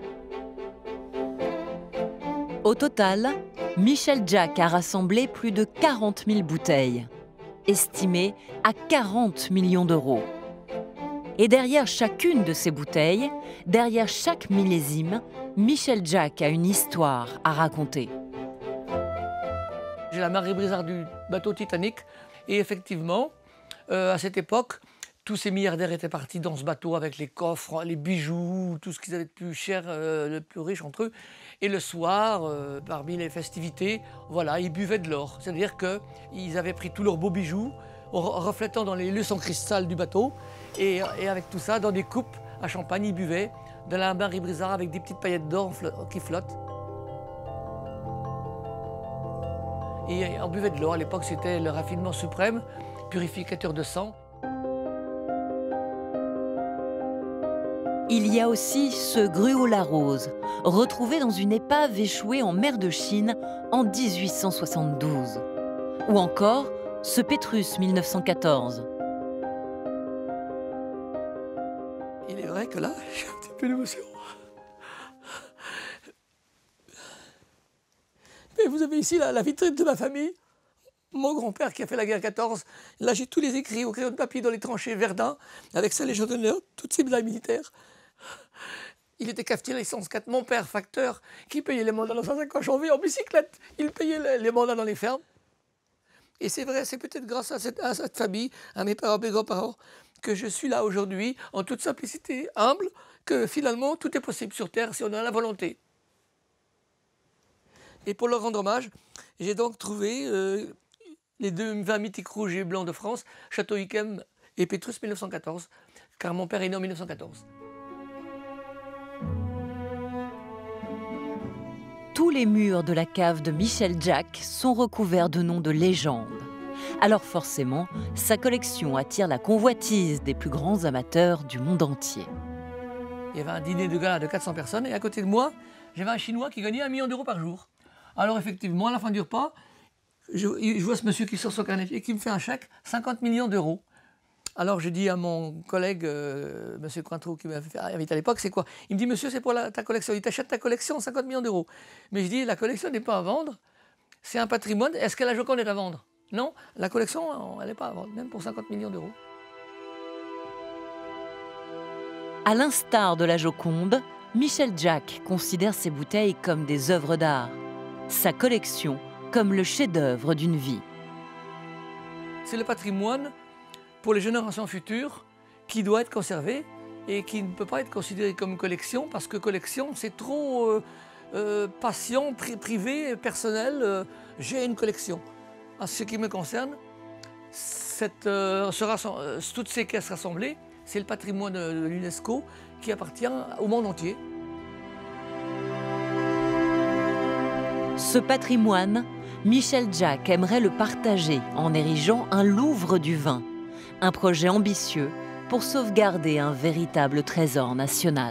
Au total, Michel Jack a rassemblé plus de quarante mille bouteilles, estimées à quarante millions d'euros. Et derrière chacune de ces bouteilles, derrière chaque millésime, Michel Jack a une histoire à raconter. J'ai la marée brisard du bateau Titanic et effectivement, euh, à cette époque, tous ces milliardaires étaient partis dans ce bateau avec les coffres, les bijoux, tout ce qu'ils avaient de plus cher, euh, le plus riche entre eux. Et le soir, euh, parmi les festivités, voilà, ils buvaient de l'or. C'est-à-dire qu'ils avaient pris tous leurs beaux bijoux, reflétant dans les luces en cristal du bateau. Et, et avec tout ça, dans des coupes à champagne, ils buvaient de la marée brisard avec des petites paillettes d'or qui flottent. Et on buvait de l'or. À l'époque, c'était le raffinement suprême, purificateur de sang. Il y a aussi ce Gruau-Larose, retrouvé dans une épave échouée en mer de Chine en mille huit cent soixante-douze. Ou encore ce Pétrus mille neuf cent quatorze. Il est vrai que là, j'ai un petit peu d'émotion. Mais vous avez ici la, la vitrine de ma famille. Mon grand-père qui a fait la guerre quatorze. Là, j'ai tous les écrits au crayon de papier dans les tranchées Verdun, avec sa Légion d'honneur, toutes ses médailles militaires. Il était cafetier licence quatre. Mon père, facteur, qui payait les mandats dans sa sacoche en vie, en bicyclette. Il payait les, les mandats dans les fermes. Et c'est vrai, c'est peut-être grâce à cette, à cette famille, à mes parents, mes grands-parents, que je suis là aujourd'hui, en toute simplicité, humble, que finalement, tout est possible sur Terre si on a la volonté. Et pour leur rendre hommage, j'ai donc trouvé euh, les deux vins mythiques rouges et blancs de France, Château Yquem et Pétrus mille neuf cent quatorze, car mon père est né en mille neuf cent quatorze. Tous les murs de la cave de Michel Jack sont recouverts de noms de légendes. Alors forcément, sa collection attire la convoitise des plus grands amateurs du monde entier. Il y avait un dîner de gala de quatre cents personnes et à côté de moi, j'avais un Chinois qui gagnait un million d'euros par jour. Alors effectivement, à la fin du repas, je, je vois ce monsieur qui sort son carnet et qui me fait un chèque, cinquante millions d'euros. Alors j'ai dit à mon collègue, euh, monsieur Cointreau, qui m'avait invité à l'époque, c'est quoi? Il me dit, monsieur, c'est pour la, ta collection. Il t'achète ta collection, cinquante millions d'euros. Mais je dis, la collection n'est pas à vendre, c'est un patrimoine. Est-ce que la Joconde est à vendre? Non, la collection, elle n'est pas à vendre, même pour cinquante millions d'euros. À l'instar de la Joconde, Michel Jack considère ses bouteilles comme des œuvres d'art, sa collection comme le chef-d'œuvre d'une vie. C'est le patrimoine pour les générations futures qui doit être conservé et qui ne peut pas être considéré comme collection parce que collection, c'est trop euh, euh, passion, pri privé, personnel. Euh, J'ai une collection. En ce qui me concerne, cette, euh, ce euh, toutes ces caisses rassemblées, c'est le patrimoine de, de l'UNESCO qui appartient au monde entier. Ce patrimoine, Michel Jack aimerait le partager en érigeant un Louvre du vin, un projet ambitieux pour sauvegarder un véritable trésor national.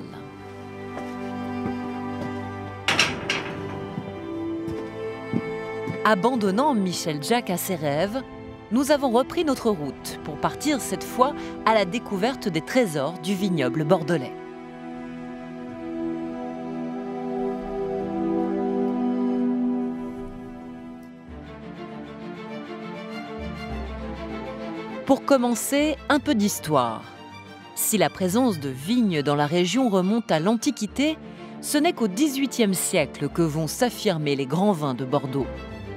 Abandonnant Michel Jack à ses rêves, nous avons repris notre route pour partir cette fois à la découverte des trésors du vignoble bordelais. Pour commencer, un peu d'histoire. Si la présence de vignes dans la région remonte à l'Antiquité, ce n'est qu'au dix-huitième siècle que vont s'affirmer les grands vins de Bordeaux.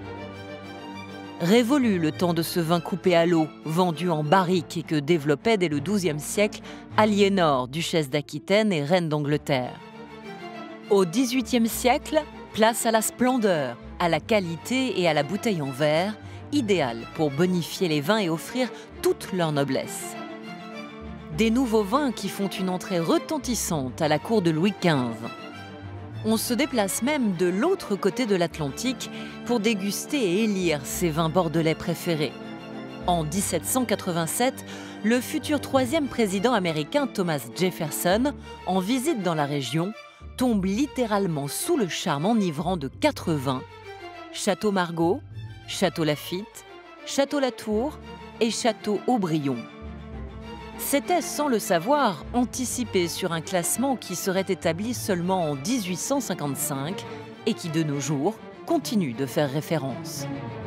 Révolu le temps de ce vin coupé à l'eau, vendu en barrique et que développait dès le douzième siècle Aliénor, duchesse d'Aquitaine et reine d'Angleterre. Au dix-huitième siècle, place à la splendeur, à la qualité et à la bouteille en verre, idéal pour bonifier les vins et offrir toute leur noblesse. Des nouveaux vins qui font une entrée retentissante à la cour de Louis quinze. On se déplace même de l'autre côté de l'Atlantique pour déguster et élire ses vins bordelais préférés. En mille sept cent quatre-vingt-sept, le futur troisième président américain Thomas Jefferson, en visite dans la région, tombe littéralement sous le charme enivrant de quatre vins: Château Margaux, Château Lafite, Château Latour et Château Aubryon. C'était, sans le savoir, anticiper sur un classement qui serait établi seulement en mille huit cent cinquante-cinq et qui, de nos jours, continue de faire référence.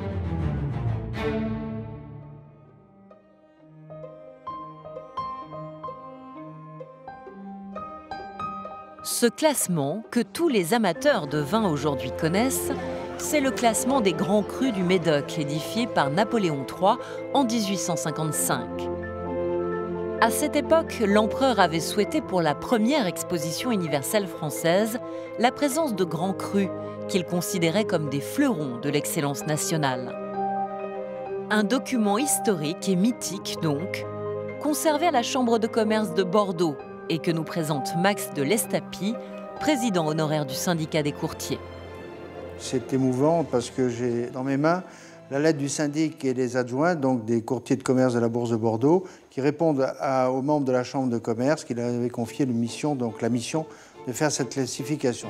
Ce classement, que tous les amateurs de vin aujourd'hui connaissent, c'est le classement des grands crus du Médoc, édifié par Napoléon trois en mille huit cent cinquante-cinq. À cette époque, l'empereur avait souhaité pour la première exposition universelle française la présence de grands crus qu'il considérait comme des fleurons de l'excellence nationale. Un document historique et mythique donc, conservé à la Chambre de commerce de Bordeaux et que nous présente Max de Lestapie, président honoraire du syndicat des courtiers. C'est émouvant parce que j'ai dans mes mains la lettre du syndic et des adjoints, donc des courtiers de commerce de la Bourse de Bordeaux, qui répondent à, aux membres de la Chambre de commerce qui leur avaient confié une mission, donc la mission de faire cette classification.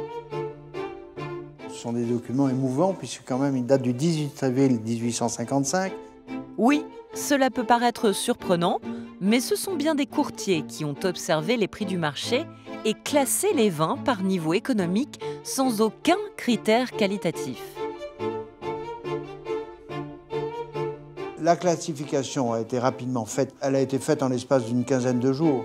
Ce sont des documents émouvants puisque quand même ils datent du dix-huit avril mille huit cent cinquante-cinq. Oui, cela peut paraître surprenant, mais ce sont bien des courtiers qui ont observé les prix du marché et classé les vins par niveau économique sans aucun critère qualitatif. La classification a été rapidement faite. Elle a été faite en l'espace d'une quinzaine de jours.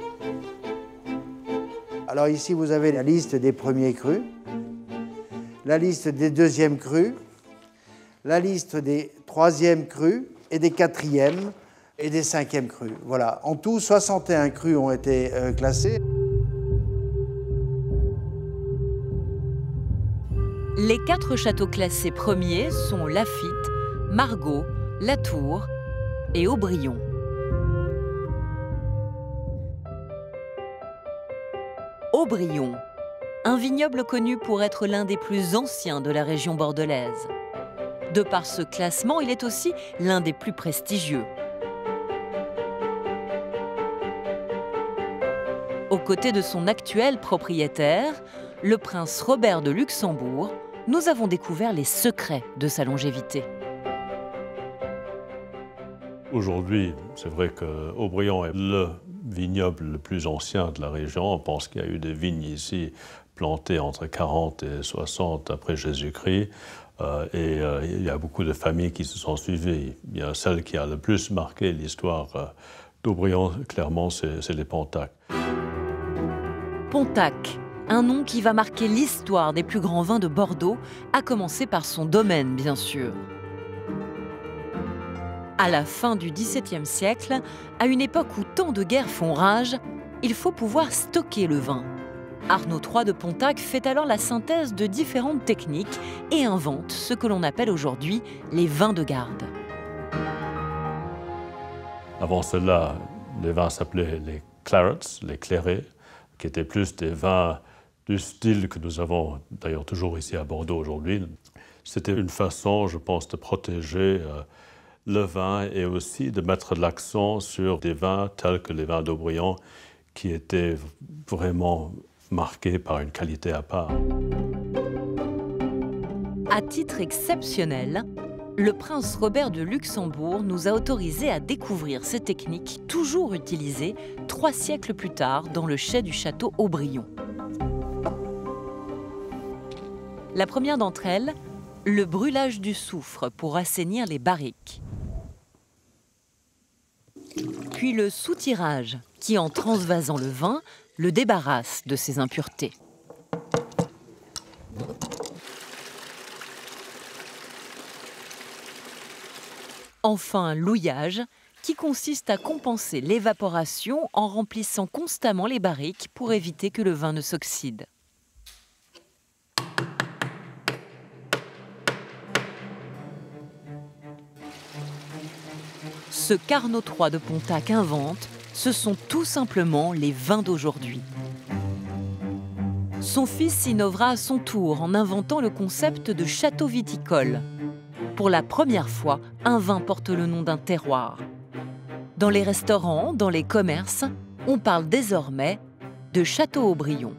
Alors ici, vous avez la liste des premiers crus, la liste des deuxièmes crus, la liste des troisièmes crus et des quatrièmes et des cinquièmes crus. Voilà. En tout, soixante et un crus ont été euh, classés. Les quatre châteaux classés premiers sont Laffitte, Margaux, Latour et Aubryon. Aubryon, un vignoble connu pour être l'un des plus anciens de la région bordelaise. De par ce classement, il est aussi l'un des plus prestigieux. Aux côtés de son actuel propriétaire, le prince Robert de Luxembourg, nous avons découvert les secrets de sa longévité. Aujourd'hui, c'est vrai qu'Aubryon est le vignoble le plus ancien de la région. On pense qu'il y a eu des vignes ici plantées entre quarante et soixante après Jésus-Christ. Euh, et euh, il y a beaucoup de familles qui se sont suivies. Il y a celle qui a le plus marqué l'histoire euh, d'Aubryon, clairement, c'est les Pontac. Pontac, un nom qui va marquer l'histoire des plus grands vins de Bordeaux, à commencer par son domaine, bien sûr. À la fin du dix-septième siècle, à une époque où tant de guerres font rage, il faut pouvoir stocker le vin. Arnaud trois de Pontac fait alors la synthèse de différentes techniques et invente ce que l'on appelle aujourd'hui les vins de garde. Avant cela, les vins s'appelaient les clarets, les clairets, qui étaient plus des vins du style que nous avons d'ailleurs toujours ici à Bordeaux aujourd'hui. C'était une façon, je pense, de protéger euh, le vin et aussi de mettre l'accent sur des vins tels que les vins d'Aubryon qui étaient vraiment marqués par une qualité à part. À titre exceptionnel, le prince Robert de Luxembourg nous a autorisé à découvrir ces techniques toujours utilisées trois siècles plus tard dans le chai du château Aubryon. La première d'entre elles, le brûlage du soufre pour assainir les barriques. Puis le soutirage, qui en transvasant le vin, le débarrasse de ses impuretés. Enfin, l'houillage, qui consiste à compenser l'évaporation en remplissant constamment les barriques pour éviter que le vin ne s'oxyde. Ce qu'Arnaud trois de Pontac invente, ce sont tout simplement les vins d'aujourd'hui. Son fils innovera à son tour en inventant le concept de château viticole. Pour la première fois, un vin porte le nom d'un terroir. Dans les restaurants, dans les commerces, on parle désormais de château Aubryon.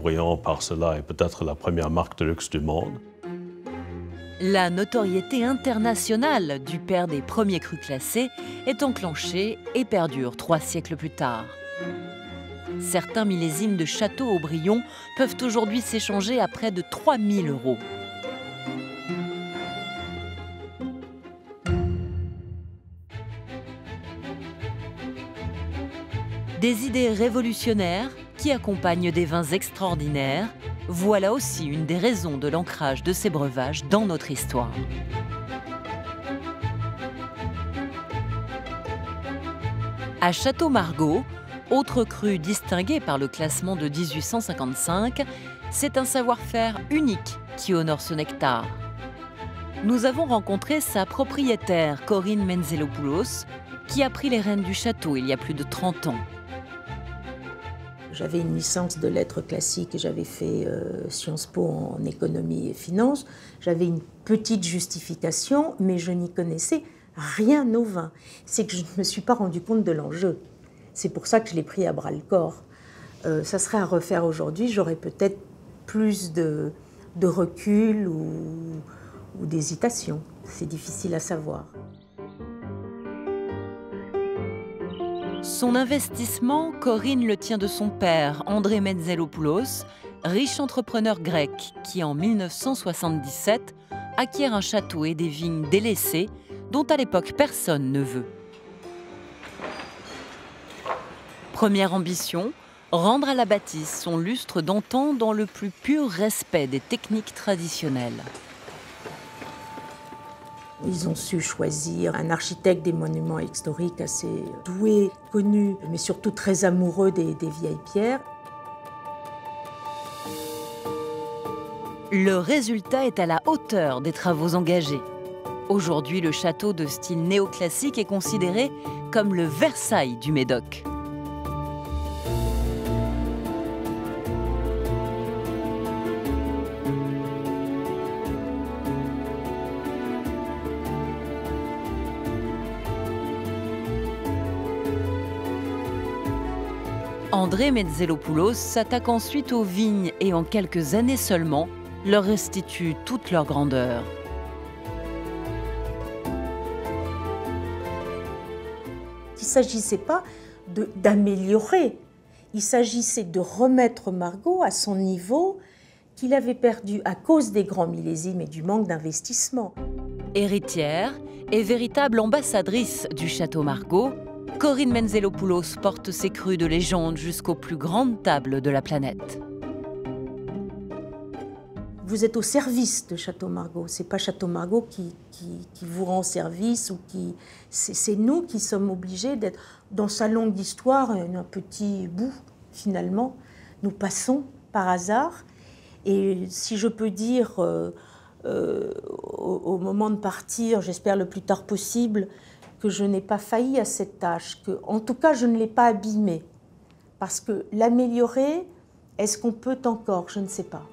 Chateaubriand, par cela, est peut-être la première marque de luxe du monde. La notoriété internationale du père des premiers crus classés est enclenchée et perdure trois siècles plus tard. Certains millésimes de Château-Aubryon peuvent aujourd'hui s'échanger à près de trois mille euros. Des idées révolutionnaires qui accompagnent des vins extraordinaires, voilà aussi une des raisons de l'ancrage de ces breuvages dans notre histoire. À Château-Margaux, autre cru distingué par le classement de mille huit cent cinquante-cinq, c'est un savoir-faire unique qui honore ce nectar. Nous avons rencontré sa propriétaire, Corinne Menzelopoulos, qui a pris les rênes du château il y a plus de trente ans. J'avais une licence de lettres classiques et j'avais fait euh, Sciences Po en économie et finance. J'avais une petite justification, mais je n'y connaissais rien au vin. C'est que je ne me suis pas rendu compte de l'enjeu. C'est pour ça que je l'ai pris à bras-le-corps. Euh, ça serait à refaire aujourd'hui, j'aurais peut-être plus de, de recul ou, ou d'hésitation. C'est difficile à savoir. Son investissement, Corinne le tient de son père, André Menzelopoulos, riche entrepreneur grec qui, en mille neuf cent soixante-dix-sept, acquiert un château et des vignes délaissées dont à l'époque personne ne veut. Première ambition, rendre à la bâtisse son lustre d'antan dans le plus pur respect des techniques traditionnelles. Ils ont su choisir un architecte des monuments historiques assez doué, connu, mais surtout très amoureux des, des vieilles pierres. Le résultat est à la hauteur des travaux engagés. Aujourd'hui, le château de style néoclassique est considéré comme le Versailles du Médoc. André Menzelopoulos s'attaque ensuite aux vignes et en quelques années seulement, leur restitue toute leur grandeur. Il ne s'agissait pas d'améliorer, il s'agissait de remettre Margaux à son niveau qu'il avait perdu à cause des grands millésimes et du manque d'investissement. Héritière et véritable ambassadrice du château Margaux, Corinne Menzelopoulos porte ses crus de légende jusqu'aux plus grandes tables de la planète. Vous êtes au service de Château Margaux. Ce n'est pas Château Margaux qui, qui, qui vous rend service ou qui. C'est nous qui sommes obligés d'être dans sa longue histoire, un petit bout finalement. Nous passons par hasard. Et si je peux dire, euh, euh, au, au moment de partir, j'espère le plus tard possible, que je n'ai pas failli à cette tâche, que, en tout cas, je ne l'ai pas abîmée. Parce que l'améliorer, est-ce qu'on peut encore? Je ne sais pas.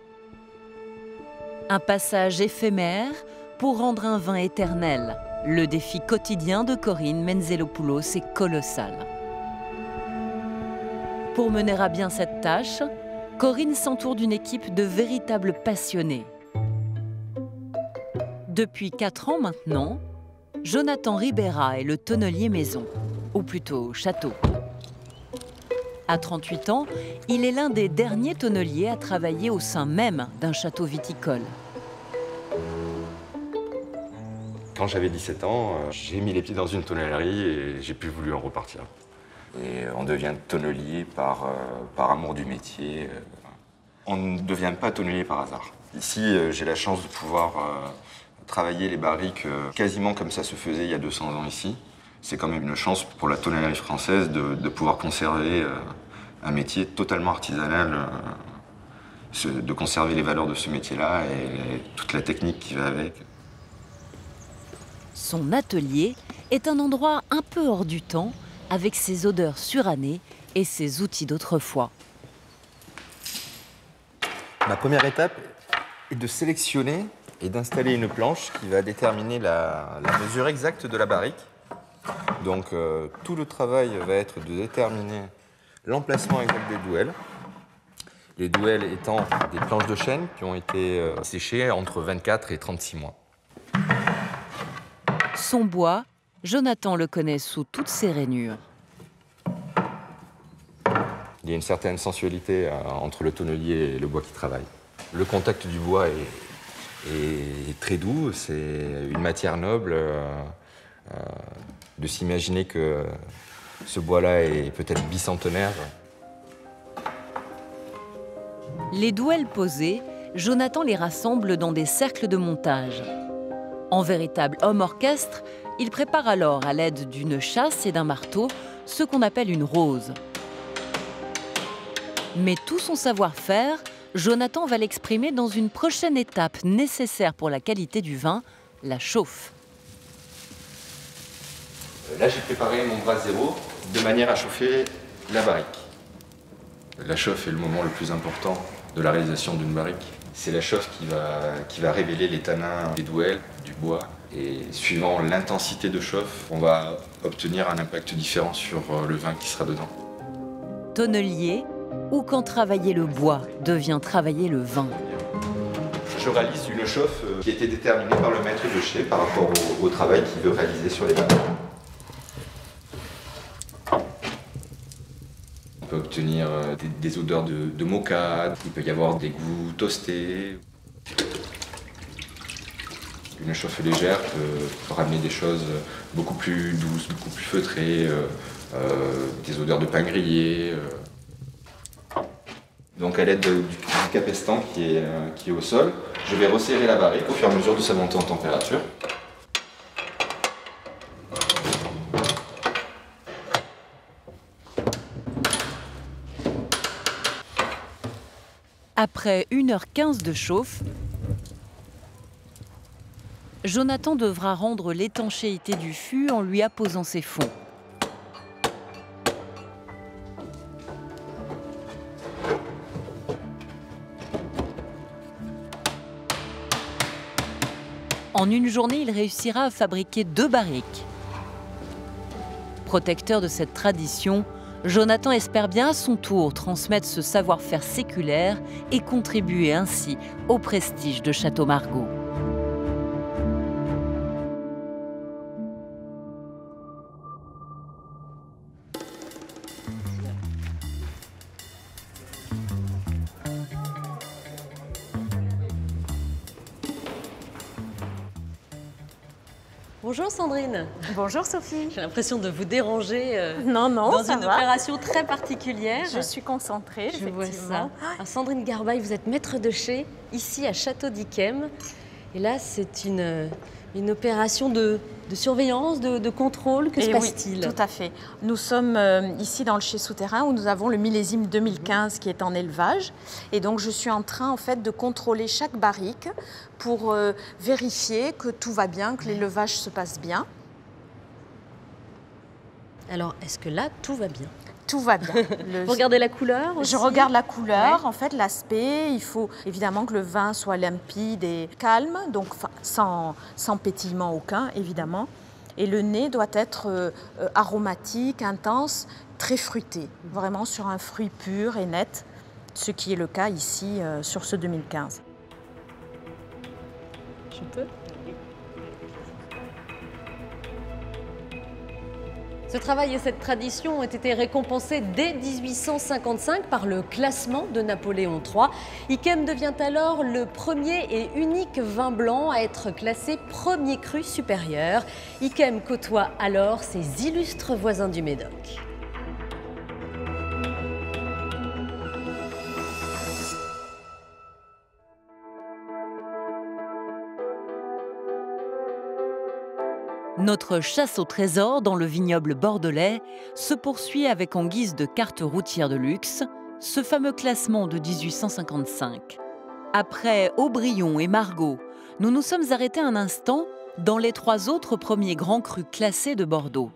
Un passage éphémère pour rendre un vin éternel. Le défi quotidien de Corinne Menzelopoulos est colossal. Pour mener à bien cette tâche, Corinne s'entoure d'une équipe de véritables passionnés. Depuis quatre ans maintenant, Jonathan Ribera est le tonnelier maison, ou plutôt château. À trente-huit ans, il est l'un des derniers tonneliers à travailler au sein même d'un château viticole. Quand j'avais dix-sept ans, j'ai mis les pieds dans une tonnellerie et j'ai plus voulu en repartir. Et on devient tonnelier par, euh, par amour du métier. On ne devient pas tonnelier par hasard. Ici, j'ai la chance de pouvoir euh, travailler les barriques euh, quasiment comme ça se faisait il y a deux cents ans ici. C'est quand même une chance pour la tonnellerie française de, de pouvoir conserver euh, un métier totalement artisanal, euh, ce, de conserver les valeurs de ce métier-là et, et toute la technique qui va avec. Son atelier est un endroit un peu hors du temps, avec ses odeurs surannées et ses outils d'autrefois. Ma première étape est de sélectionner et d'installer une planche qui va déterminer la, la mesure exacte de la barrique. Donc euh, tout le travail va être de déterminer l'emplacement exact des douelles, Les douelles étant des planches de chêne qui ont été euh, séchées entre vingt-quatre et trente-six mois. Son bois, Jonathan le connaît sous toutes ses rainures. Il y a une certaine sensualité euh, entre le tonnelier et le bois qui travaille. Le contact du bois est, est très doux, c'est une matière noble. Euh, euh, de s'imaginer que ce bois-là est peut-être bicentenaire. Les douelles posées, Jonathan les rassemble dans des cercles de montage. En véritable homme orchestre, il prépare alors à l'aide d'une chasse et d'un marteau ce qu'on appelle une rose. Mais tout son savoir-faire, Jonathan va l'exprimer dans une prochaine étape nécessaire pour la qualité du vin, la chauffe. Là, j'ai préparé mon bras zéro de manière à chauffer la barrique. La chauffe est le moment le plus important de la réalisation d'une barrique. C'est la chauffe qui va, qui va révéler les tanins des douelles, du bois. Et suivant l'intensité de chauffe, on va obtenir un impact différent sur le vin qui sera dedans. Tonnelier, ou quand travailler le bois devient travailler le vin. Je réalise une chauffe qui a été déterminée par le maître de chai par rapport au, au travail qu'il veut réaliser sur les vins. On peut obtenir des, des odeurs de, de moka, il peut y avoir des goûts toastés. Une chauffe légère peut ramener des choses beaucoup plus douces, beaucoup plus feutrées, euh, euh, des odeurs de pain grillé. Euh. Donc à l'aide du, du capestan qui est, euh, qui est au sol, je vais resserrer la barrique au fur et à mesure de sa montée en température. Après une heure quinze de chauffe, Jonathan devra rendre l'étanchéité du fût en lui apposant ses fonds. En une journée, il réussira à fabriquer deux barriques. Protecteur de cette tradition, Jonathan espère bien à son tour transmettre ce savoir-faire séculaire et contribuer ainsi au prestige de Château Margaux. Bonjour Sandrine. Bonjour Sophie. J'ai l'impression de vous déranger euh, non, non, dans ça une va. opération très particulière. Je suis concentrée, Je effectivement. vois ça. Alors, Sandrine Garbaille, vous êtes maître de chai ici à Château d'Yquem. Et là, c'est une, une opération de, de surveillance, de, de contrôle. Que se passe-t-il? Oui, tout à fait. Nous sommes euh, ici dans le chai souterrain où nous avons le millésime deux mille quinze qui est en élevage. Et donc, je suis en train en fait de contrôler chaque barrique pour euh, vérifier que tout va bien, que l'élevage se passe bien. Alors, est-ce que là, tout va bien? Tout va bien. Le... Vous regardez la couleur aussi? Je regarde la couleur, ouais. En fait, l'aspect. Il faut évidemment que le vin soit limpide et calme, donc sans, sans pétillement aucun, évidemment. Et le nez doit être euh, aromatique, intense, très fruité, vraiment sur un fruit pur et net, ce qui est le cas ici euh, sur ce deux mille quinze. Je peux? Ce travail et cette tradition ont été récompensés dès mille huit cent cinquante-cinq par le classement de Napoléon trois. Yquem devient alors le premier et unique vin blanc à être classé premier cru supérieur. Yquem côtoie alors ses illustres voisins du Médoc. Notre chasse au trésor dans le vignoble bordelais se poursuit avec en guise de carte routière de luxe ce fameux classement de mille huit cent cinquante-cinq. Après Aubryon et Margaux, nous nous sommes arrêtés un instant dans les trois autres premiers grands crus classés de Bordeaux.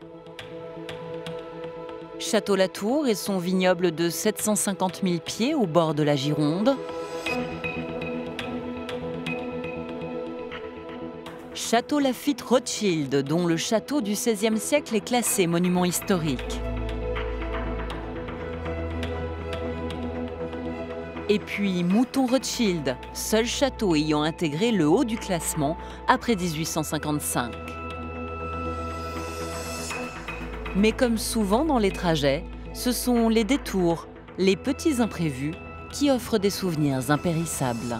Château-Latour et son vignoble de sept cent cinquante mille pieds au bord de la Gironde. Château Laffitte Rothschild, dont le château du seizième siècle est classé monument historique. Et puis Mouton Rothschild, seul château ayant intégré le haut du classement après mille huit cent cinquante-cinq. Mais comme souvent dans les trajets, ce sont les détours, les petits imprévus qui offrent des souvenirs impérissables.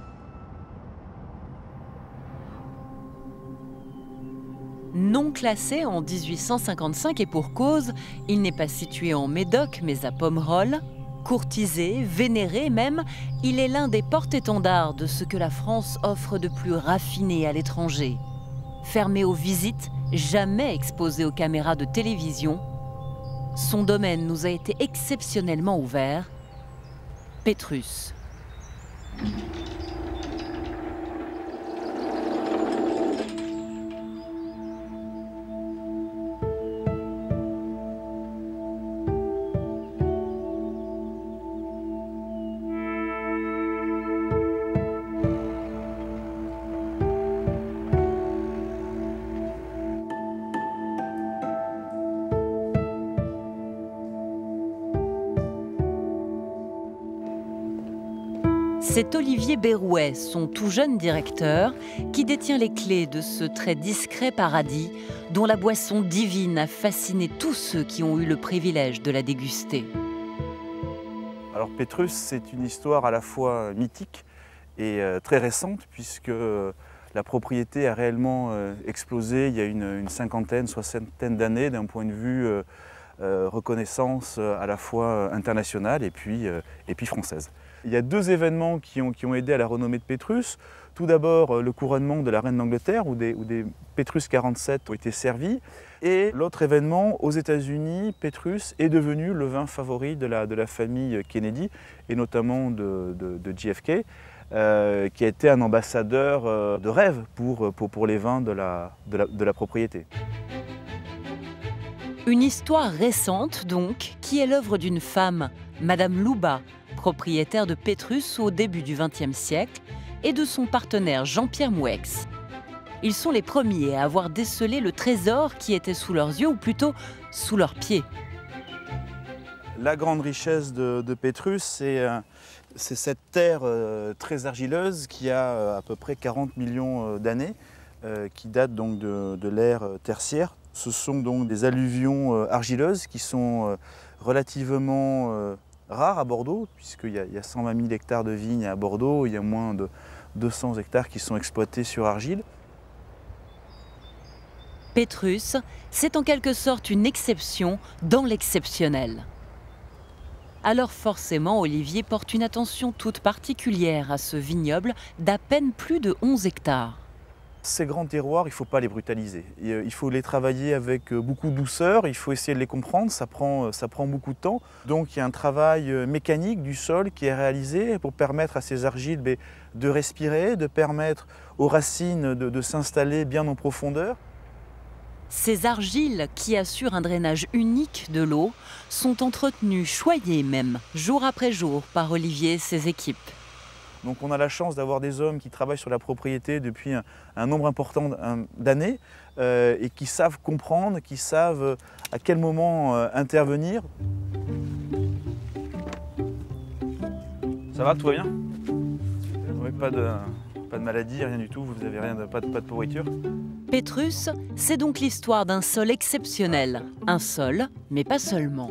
Non classé en mille huit cent cinquante-cinq et pour cause, il n'est pas situé en Médoc mais à Pomerol. Courtisé, vénéré même, il est l'un des porte-étendards de ce que la France offre de plus raffiné à l'étranger. Fermé aux visites, jamais exposé aux caméras de télévision, son domaine nous a été exceptionnellement ouvert. Pétrus. C'est Olivier Berrouet, son tout jeune directeur, qui détient les clés de ce très discret paradis dont la boisson divine a fasciné tous ceux qui ont eu le privilège de la déguster. Alors Pétrus, c'est une histoire à la fois mythique et euh, très récente puisque euh, la propriété a réellement euh, explosé il y a une, une cinquantaine, soixantaine d'années d'un point de vue euh, euh, reconnaissance euh, à la fois internationale et puis, euh, et puis française. Il y a deux événements qui ont, qui ont aidé à la renommée de Pétrus. Tout d'abord, le couronnement de la reine d'Angleterre, où des, où des Pétrus quarante-sept ont été servis. Et l'autre événement, aux États-Unis, Pétrus est devenu le vin favori de la, de la famille Kennedy, et notamment de, de, de J F K, euh, qui a été un ambassadeur euh, de rêve pour, pour, pour les vins de la, de la, de la propriété. Une histoire récente, donc, qui est l'œuvre d'une femme, Madame Louba, propriétaire de Pétrus au début du vingtième siècle, et de son partenaire Jean-Pierre Moueix. Ils sont les premiers à avoir décelé le trésor qui était sous leurs yeux, ou plutôt sous leurs pieds. La grande richesse de, de Pétrus, c'est euh, cette terre euh, très argileuse qui a euh, à peu près quarante millions euh, d'années, euh, qui date donc de, de l'ère tertiaire. Ce sont donc des alluvions euh, argileuses qui sont euh, relativement euh, rares à Bordeaux, puisqu'il y, y a cent vingt mille hectares de vignes à Bordeaux, il y a moins de deux cents hectares qui sont exploités sur argile. Pétrus, c'est en quelque sorte une exception dans l'exceptionnel. Alors forcément, Olivier porte une attention toute particulière à ce vignoble d'à peine plus de onze hectares. Ces grands terroirs, il ne faut pas les brutaliser. Il faut les travailler avec beaucoup de douceur, il faut essayer de les comprendre, ça prend, ça prend beaucoup de temps. Donc il y a un travail mécanique du sol qui est réalisé pour permettre à ces argiles de respirer, de permettre aux racines de, de s'installer bien en profondeur. Ces argiles, qui assurent un drainage unique de l'eau, sont entretenues, choyées même, jour après jour, par Olivier et ses équipes. Donc on a la chance d'avoir des hommes qui travaillent sur la propriété depuis un, un nombre important d'années euh, et qui savent comprendre, qui savent à quel moment euh, intervenir. Ça va, tout va bien? Oui, pas de, pas de maladie, rien du tout, vous n'avez rien, de, pas, de, pas de pourriture? Pétrus, c'est donc l'histoire d'un sol exceptionnel. Un sol, mais pas seulement.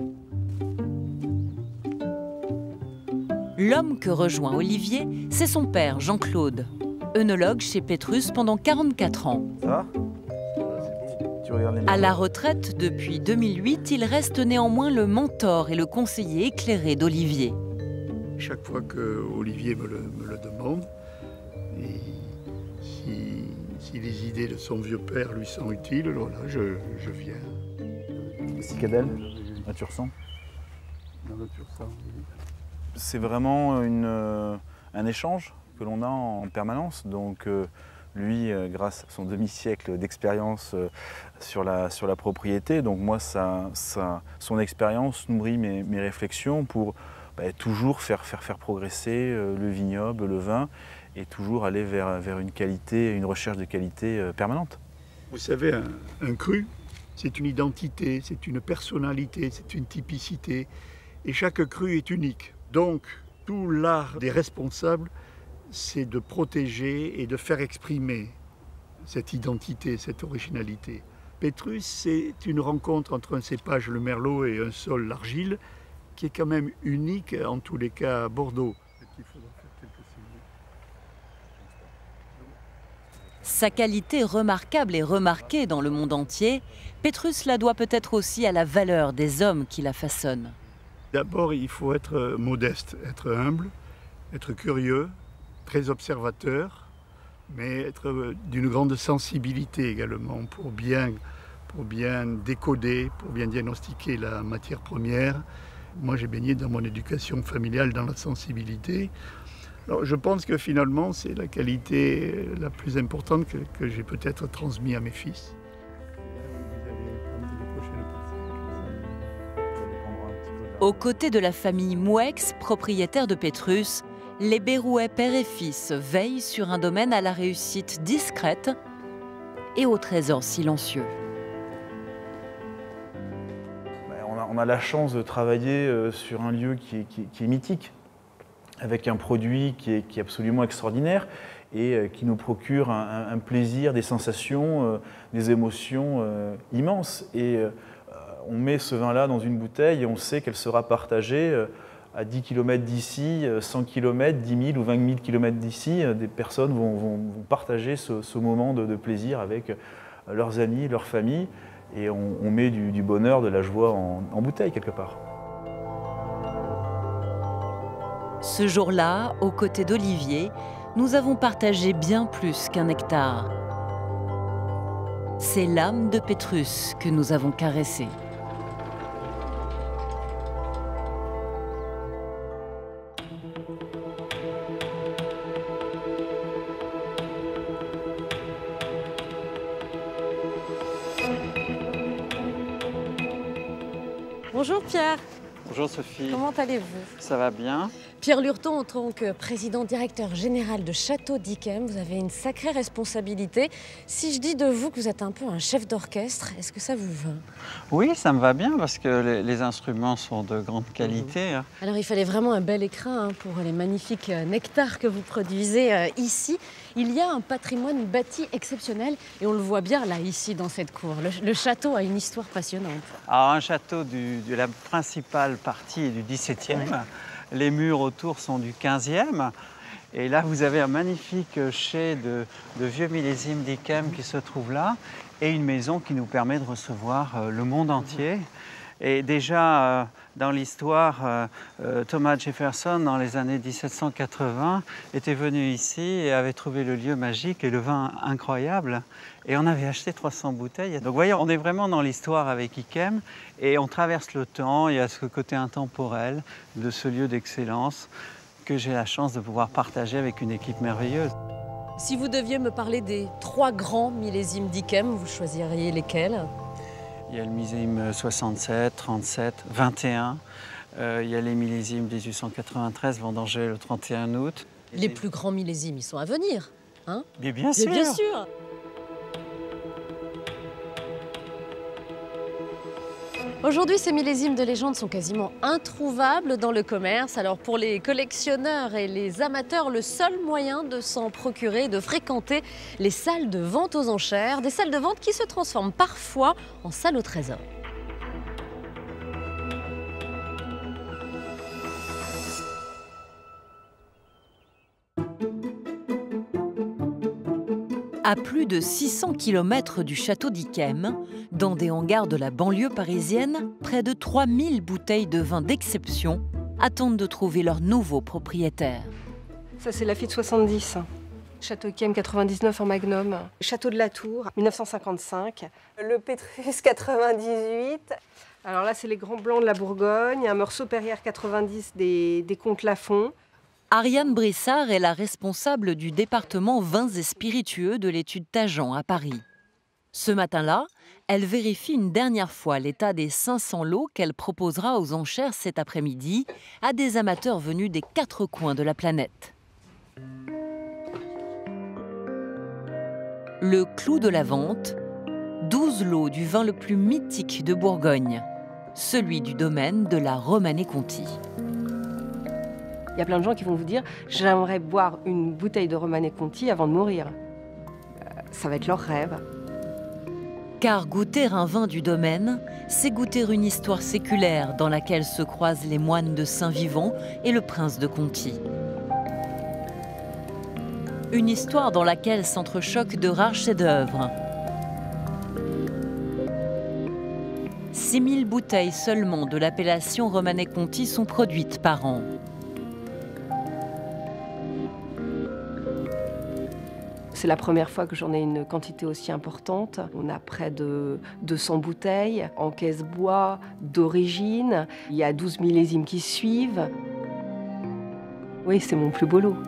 L'homme que rejoint Olivier, c'est son père, Jean-Claude, œnologue chez Pétrus pendant quarante-quatre ans. Ça va? Tu regardes les à la retraite depuis deux mille huit, il reste néanmoins le mentor et le conseiller éclairé d'Olivier. Chaque fois que Olivier me le, me le demande, et si, si les idées de son vieux père lui sont utiles, alors là, je, je viens. Cicadelle, à Tursan. Dans le Tursan, oui. C'est vraiment une, euh, un échange que l'on a en permanence. Donc euh, lui, euh, grâce à son demi-siècle d'expérience euh, sur, la, sur la propriété, donc moi, ça, ça, son expérience nourrit mes, mes réflexions pour bah, toujours faire, faire, faire progresser euh, le vignoble, le vin, et toujours aller vers, vers une qualité, une recherche de qualité euh, permanente. Vous savez, un, un cru, c'est une identité, c'est une personnalité, c'est une typicité, et chaque cru est unique. Donc, Tout l'art des responsables, c'est de protéger et de faire exprimer cette identité, cette originalité. Pétrus, c'est une rencontre entre un cépage, le merlot, et un sol, l'argile, qui est quand même unique, en tous les cas, à Bordeaux. Sa qualité remarquable et remarquée dans le monde entier, Pétrus la doit peut-être aussi à la valeur des hommes qui la façonnent. D'abord, il faut être modeste, être humble, être curieux, très observateur, mais être d'une grande sensibilité également pour bien, pour bien décoder, pour bien diagnostiquer la matière première. Moi, j'ai baigné dans mon éducation familiale dans la sensibilité. Alors, je pense que finalement, c'est la qualité la plus importante que, que j'ai peut-être transmise à mes fils. Aux côtés de la famille Moueix, propriétaire de Pétrus, les Berrouet père et fils veillent sur un domaine à la réussite discrète et au trésor silencieux. On a, on a la chance de travailler sur un lieu qui est, qui, qui est mythique, avec un produit qui est, qui est absolument extraordinaire et qui nous procure un, un plaisir, des sensations, des émotions immenses. Et on met ce vin-là dans une bouteille et on sait qu'elle sera partagée à dix kilomètres d'ici, cent kilomètres, dix mille ou vingt mille kilomètres d'ici. Des personnes vont, vont, vont partager ce, ce moment de, de plaisir avec leurs amis, leur famille. Et on, on met du, du bonheur, de la joie en, en bouteille quelque part. Ce jour-là, aux côtés d'Olivier, nous avons partagé bien plus qu'un nectar. C'est l'âme de Pétrus que nous avons caressée. Bonjour Pierre. Bonjour Sophie. Comment allez-vous? Ça va bien. Pierre Lurton, en tant que président directeur général de Château d'Yquem, vous avez une sacrée responsabilité. Si je dis de vous que vous êtes un peu un chef d'orchestre, est-ce que ça vous va? Oui, ça me va bien parce que les, les instruments sont de grande qualité. Mmh. Alors il fallait vraiment un bel écrin hein, pour les magnifiques nectars que vous produisez euh, ici. Il y a un patrimoine bâti exceptionnel et on le voit bien là, ici, dans cette cour. Le, le château a une histoire passionnante. Alors un château du, de la principale partie est du dix-septième. Ouais. Les murs autour sont du quinzième. Et là, vous avez un magnifique chai de, de vieux millésimes d'Yquem qui se trouve là et une maison qui nous permet de recevoir le monde entier. Et déjà, euh, dans l'histoire, euh, Thomas Jefferson, dans les années mille sept cent quatre-vingts, était venu ici et avait trouvé le lieu magique et le vin incroyable. Et on avait acheté trois cents bouteilles. Donc, vous voyez, on est vraiment dans l'histoire avec Yquem et on traverse le temps. Il y a ce côté intemporel de ce lieu d'excellence que j'ai la chance de pouvoir partager avec une équipe merveilleuse. Si vous deviez me parler des trois grands millésimes d'Yquem, vous choisiriez lesquels? Il y a le millésime soixante-sept, trente-sept, vingt et un. Euh, il y a les millésimes dix-huit cent quatre-vingt-treize, vendangés le trente et un août. Les plus grands millésimes, ils sont à venir, hein? Mais bien sûr. Mais bien sûr. Aujourd'hui, ces millésimes de légende sont quasiment introuvables dans le commerce. Alors pour les collectionneurs et les amateurs, le seul moyen de s'en procurer, de fréquenter les salles de vente aux enchères, des salles de vente qui se transforment parfois en salles au trésor. À plus de six cents kilomètres du château d'Yquem, dans des hangars de la banlieue parisienne, près de trois mille bouteilles de vin d'exception attendent de trouver leur nouveau propriétaire. Ça, c'est Lafite soixante-dix. Château d'Yquem quatre-vingt-dix-neuf en Magnum. Château de la Tour, mille neuf cent cinquante-cinq. Le Pétrus quatre-vingt-dix-huit. Alors là, c'est les Grands Blancs de la Bourgogne. Un Meursault Perrière quatre-vingt-dix des, des Comtes Lafont. Ariane Brissard est la responsable du département vins et spiritueux de l'étude Tajan à Paris. Ce matin-là, elle vérifie une dernière fois l'état des cinq cents lots qu'elle proposera aux enchères cet après-midi à des amateurs venus des quatre coins de la planète. Le clou de la vente, douze lots du vin le plus mythique de Bourgogne, celui du domaine de la Romanée-Conti. Il y a plein de gens qui vont vous dire « j'aimerais boire une bouteille de Romanée Conti avant de mourir ». Ça va être leur rêve. Car goûter un vin du domaine, c'est goûter une histoire séculaire dans laquelle se croisent les moines de Saint-Vivant et le prince de Conti. Une histoire dans laquelle s'entrechoquent de rares chefs-d'œuvre. six mille bouteilles seulement de l'appellation Romanée Conti sont produites par an. C'est la première fois que j'en ai une quantité aussi importante. On a près de deux cents bouteilles en caisse bois d'origine. Il y a douze millésimes qui suivent. Oui, c'est mon plus beau lot.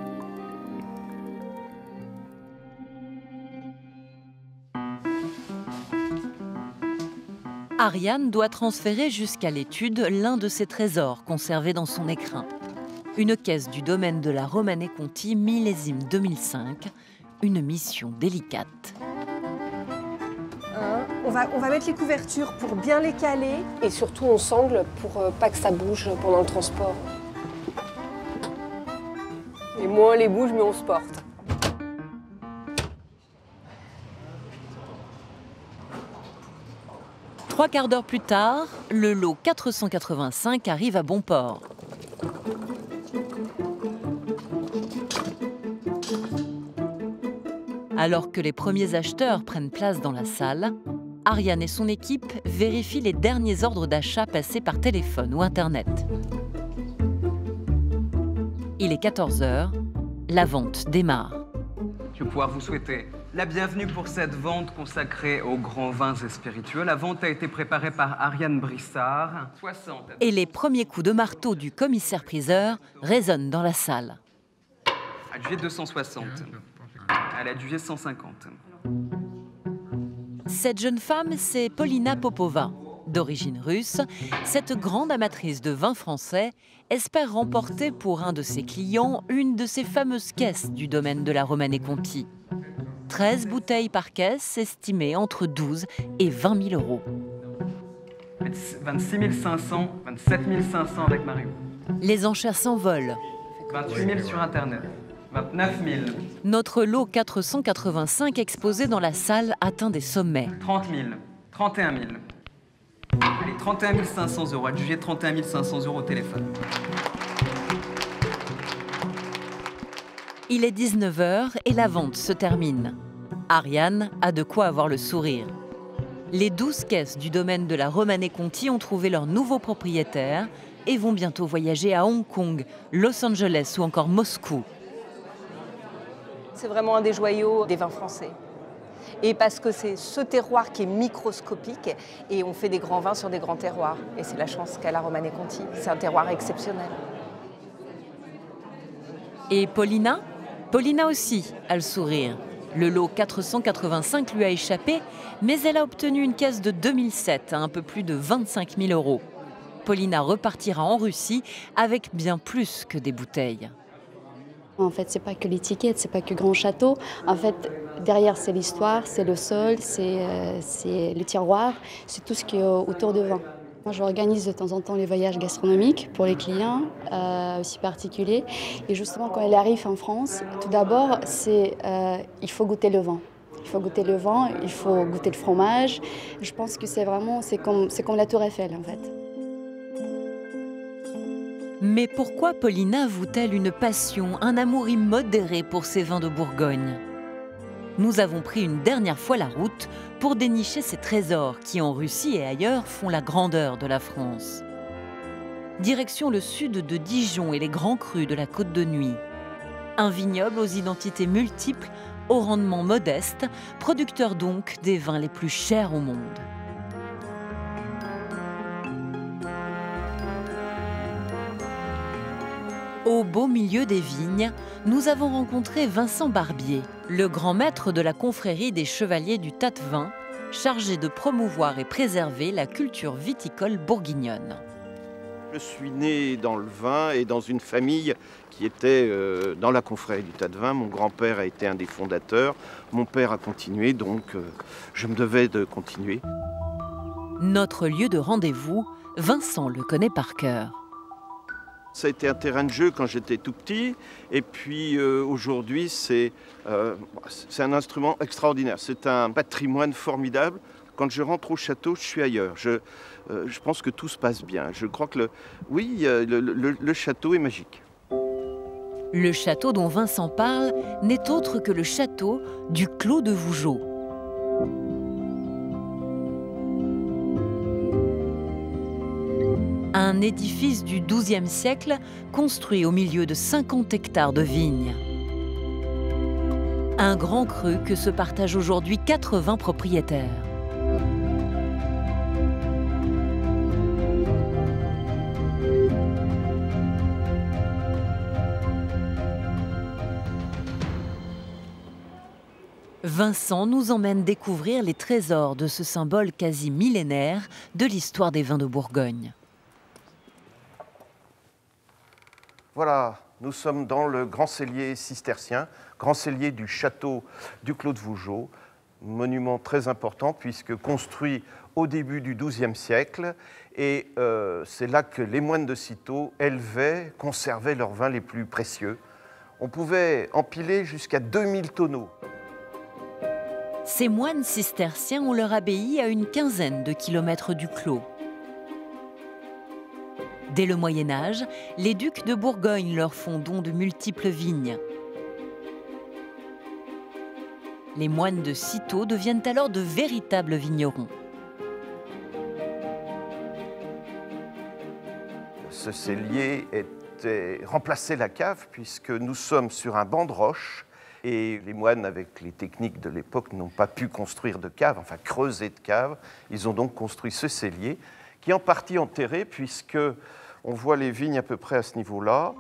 Ariane doit transférer jusqu'à l'étude l'un de ses trésors conservés dans son écrin. Une caisse du domaine de la Romanée Conti, millésime deux mille cinq. Une mission délicate. Hein, on, va, on va mettre les couvertures pour bien les caler. Et surtout, on sangle pour euh, pas que ça bouge pendant le transport. Et moins les bouge, mieux on se porte. Trois quarts d'heure plus tard, le lot quatre cent quatre-vingt-cinq arrive à bon port. Alors que les premiers acheteurs prennent place dans la salle, Ariane et son équipe vérifient les derniers ordres d'achat passés par téléphone ou Internet. Il est quatorze heures, la vente démarre. Je vais pouvoir vous souhaiter la bienvenue pour cette vente consacrée aux grands vins et spiritueux. La vente a été préparée par Ariane Brissard. soixante. Et les premiers coups de marteau du commissaire-priseur résonnent dans la salle. Adjugé deux cent soixante. Elle a adjugé cent cinquante. Cette jeune femme, c'est Paulina Popova. D'origine russe, cette grande amatrice de vin français espère remporter pour un de ses clients une de ces fameuses caisses du domaine de la Romanée Conti. treize bouteilles par caisse, estimées entre douze et vingt mille euros. vingt-six mille cinq cents, vingt-sept mille cinq cents avec Mario. Les enchères s'envolent. vingt-huit mille sur Internet. vingt-neuf mille. Notre lot quatre cent quatre-vingt-cinq exposé dans la salle atteint des sommets. trente mille. trente et un mille. Allez, trente et un mille cinq cents euros. Adjugé trente et un mille cinq cents euros au téléphone. Il est dix-neuf heures et la vente se termine. Ariane a de quoi avoir le sourire. Les douze caisses du domaine de la Romanée Conti ont trouvé leur nouveau propriétaire et vont bientôt voyager à Hong Kong, Los Angeles ou encore Moscou. C'est vraiment un des joyaux des vins français. Et parce que c'est ce terroir qui est microscopique et on fait des grands vins sur des grands terroirs. Et c'est la chance qu'a la Romanée Conti. C'est un terroir exceptionnel. Et Paulina ? Paulina aussi a le sourire. Le lot quatre cent quatre-vingt-cinq lui a échappé, mais elle a obtenu une caisse de deux mille sept à un peu plus de vingt-cinq mille euros. Paulina repartira en Russie avec bien plus que des bouteilles. En fait, c'est pas que l'étiquette, c'est pas que Grand Château. En fait, derrière, c'est l'histoire, c'est le sol, c'est euh, c'est le tiroir, c'est tout ce qui est autour de vin. Moi, j'organise de temps en temps les voyages gastronomiques pour les clients, euh, aussi particuliers. Et justement, quand elle arrive en France, tout d'abord, c'est euh, il faut goûter le vin. Il faut goûter le vin, il faut goûter le fromage. Je pense que c'est vraiment, c'est comme, c'est comme la Tour Eiffel, en fait. Mais pourquoi Paulina voue-t-elle une passion, un amour immodéré pour ces vins de Bourgogne? Nous avons pris une dernière fois la route pour dénicher ces trésors qui, en Russie et ailleurs, font la grandeur de la France. Direction le sud de Dijon et les grands crus de la Côte de Nuits. Un vignoble aux identités multiples, au rendement modeste, producteur donc des vins les plus chers au monde. Au beau milieu des vignes, nous avons rencontré Vincent Barbier, le grand maître de la confrérie des chevaliers du Tatevin, chargé de promouvoir et préserver la culture viticole bourguignonne. Je suis né dans le vin et dans une famille qui était euh, dans la confrérie du Tatevin. Mon grand-père a été un des fondateurs, mon père a continué, donc euh, je me devais de continuer. Notre lieu de rendez-vous, Vincent le connaît par cœur. Ça a été un terrain de jeu quand j'étais tout petit, et puis euh, aujourd'hui c'est euh, un instrument extraordinaire, c'est un patrimoine formidable. Quand je rentre au château, je suis ailleurs. Je, euh, je pense que tout se passe bien. Je crois que, le, oui, euh, le, le, le château est magique. Le château dont Vincent parle n'est autre que le château du Clos de Vougeot. Un édifice du douzième siècle construit au milieu de cinquante hectares de vignes. Un grand cru que se partagent aujourd'hui quatre-vingts propriétaires. Vincent nous emmène découvrir les trésors de ce symbole quasi millénaire de l'histoire des vins de Bourgogne. Voilà, nous sommes dans le grand cellier cistercien, grand cellier du château du Clos de Vougeot, monument très important puisque construit au début du douzième siècle, et euh, c'est là que les moines de Cîteaux élevaient, conservaient leurs vins les plus précieux. On pouvait empiler jusqu'à deux mille tonneaux. Ces moines cisterciens ont leur abbaye à une quinzaine de kilomètres du Clos. Dès le Moyen Âge, les ducs de Bourgogne leur font don de multiples vignes. Les moines de Cîteaux deviennent alors de véritables vignerons. Ce cellier était remplacé la cave puisque nous sommes sur un banc de roche et les moines, avec les techniques de l'époque, n'ont pas pu construire de cave, enfin creuser de cave. Ils ont donc construit ce cellier qui est en partie enterré puisque on voit les vignes à peu près à ce niveau-là.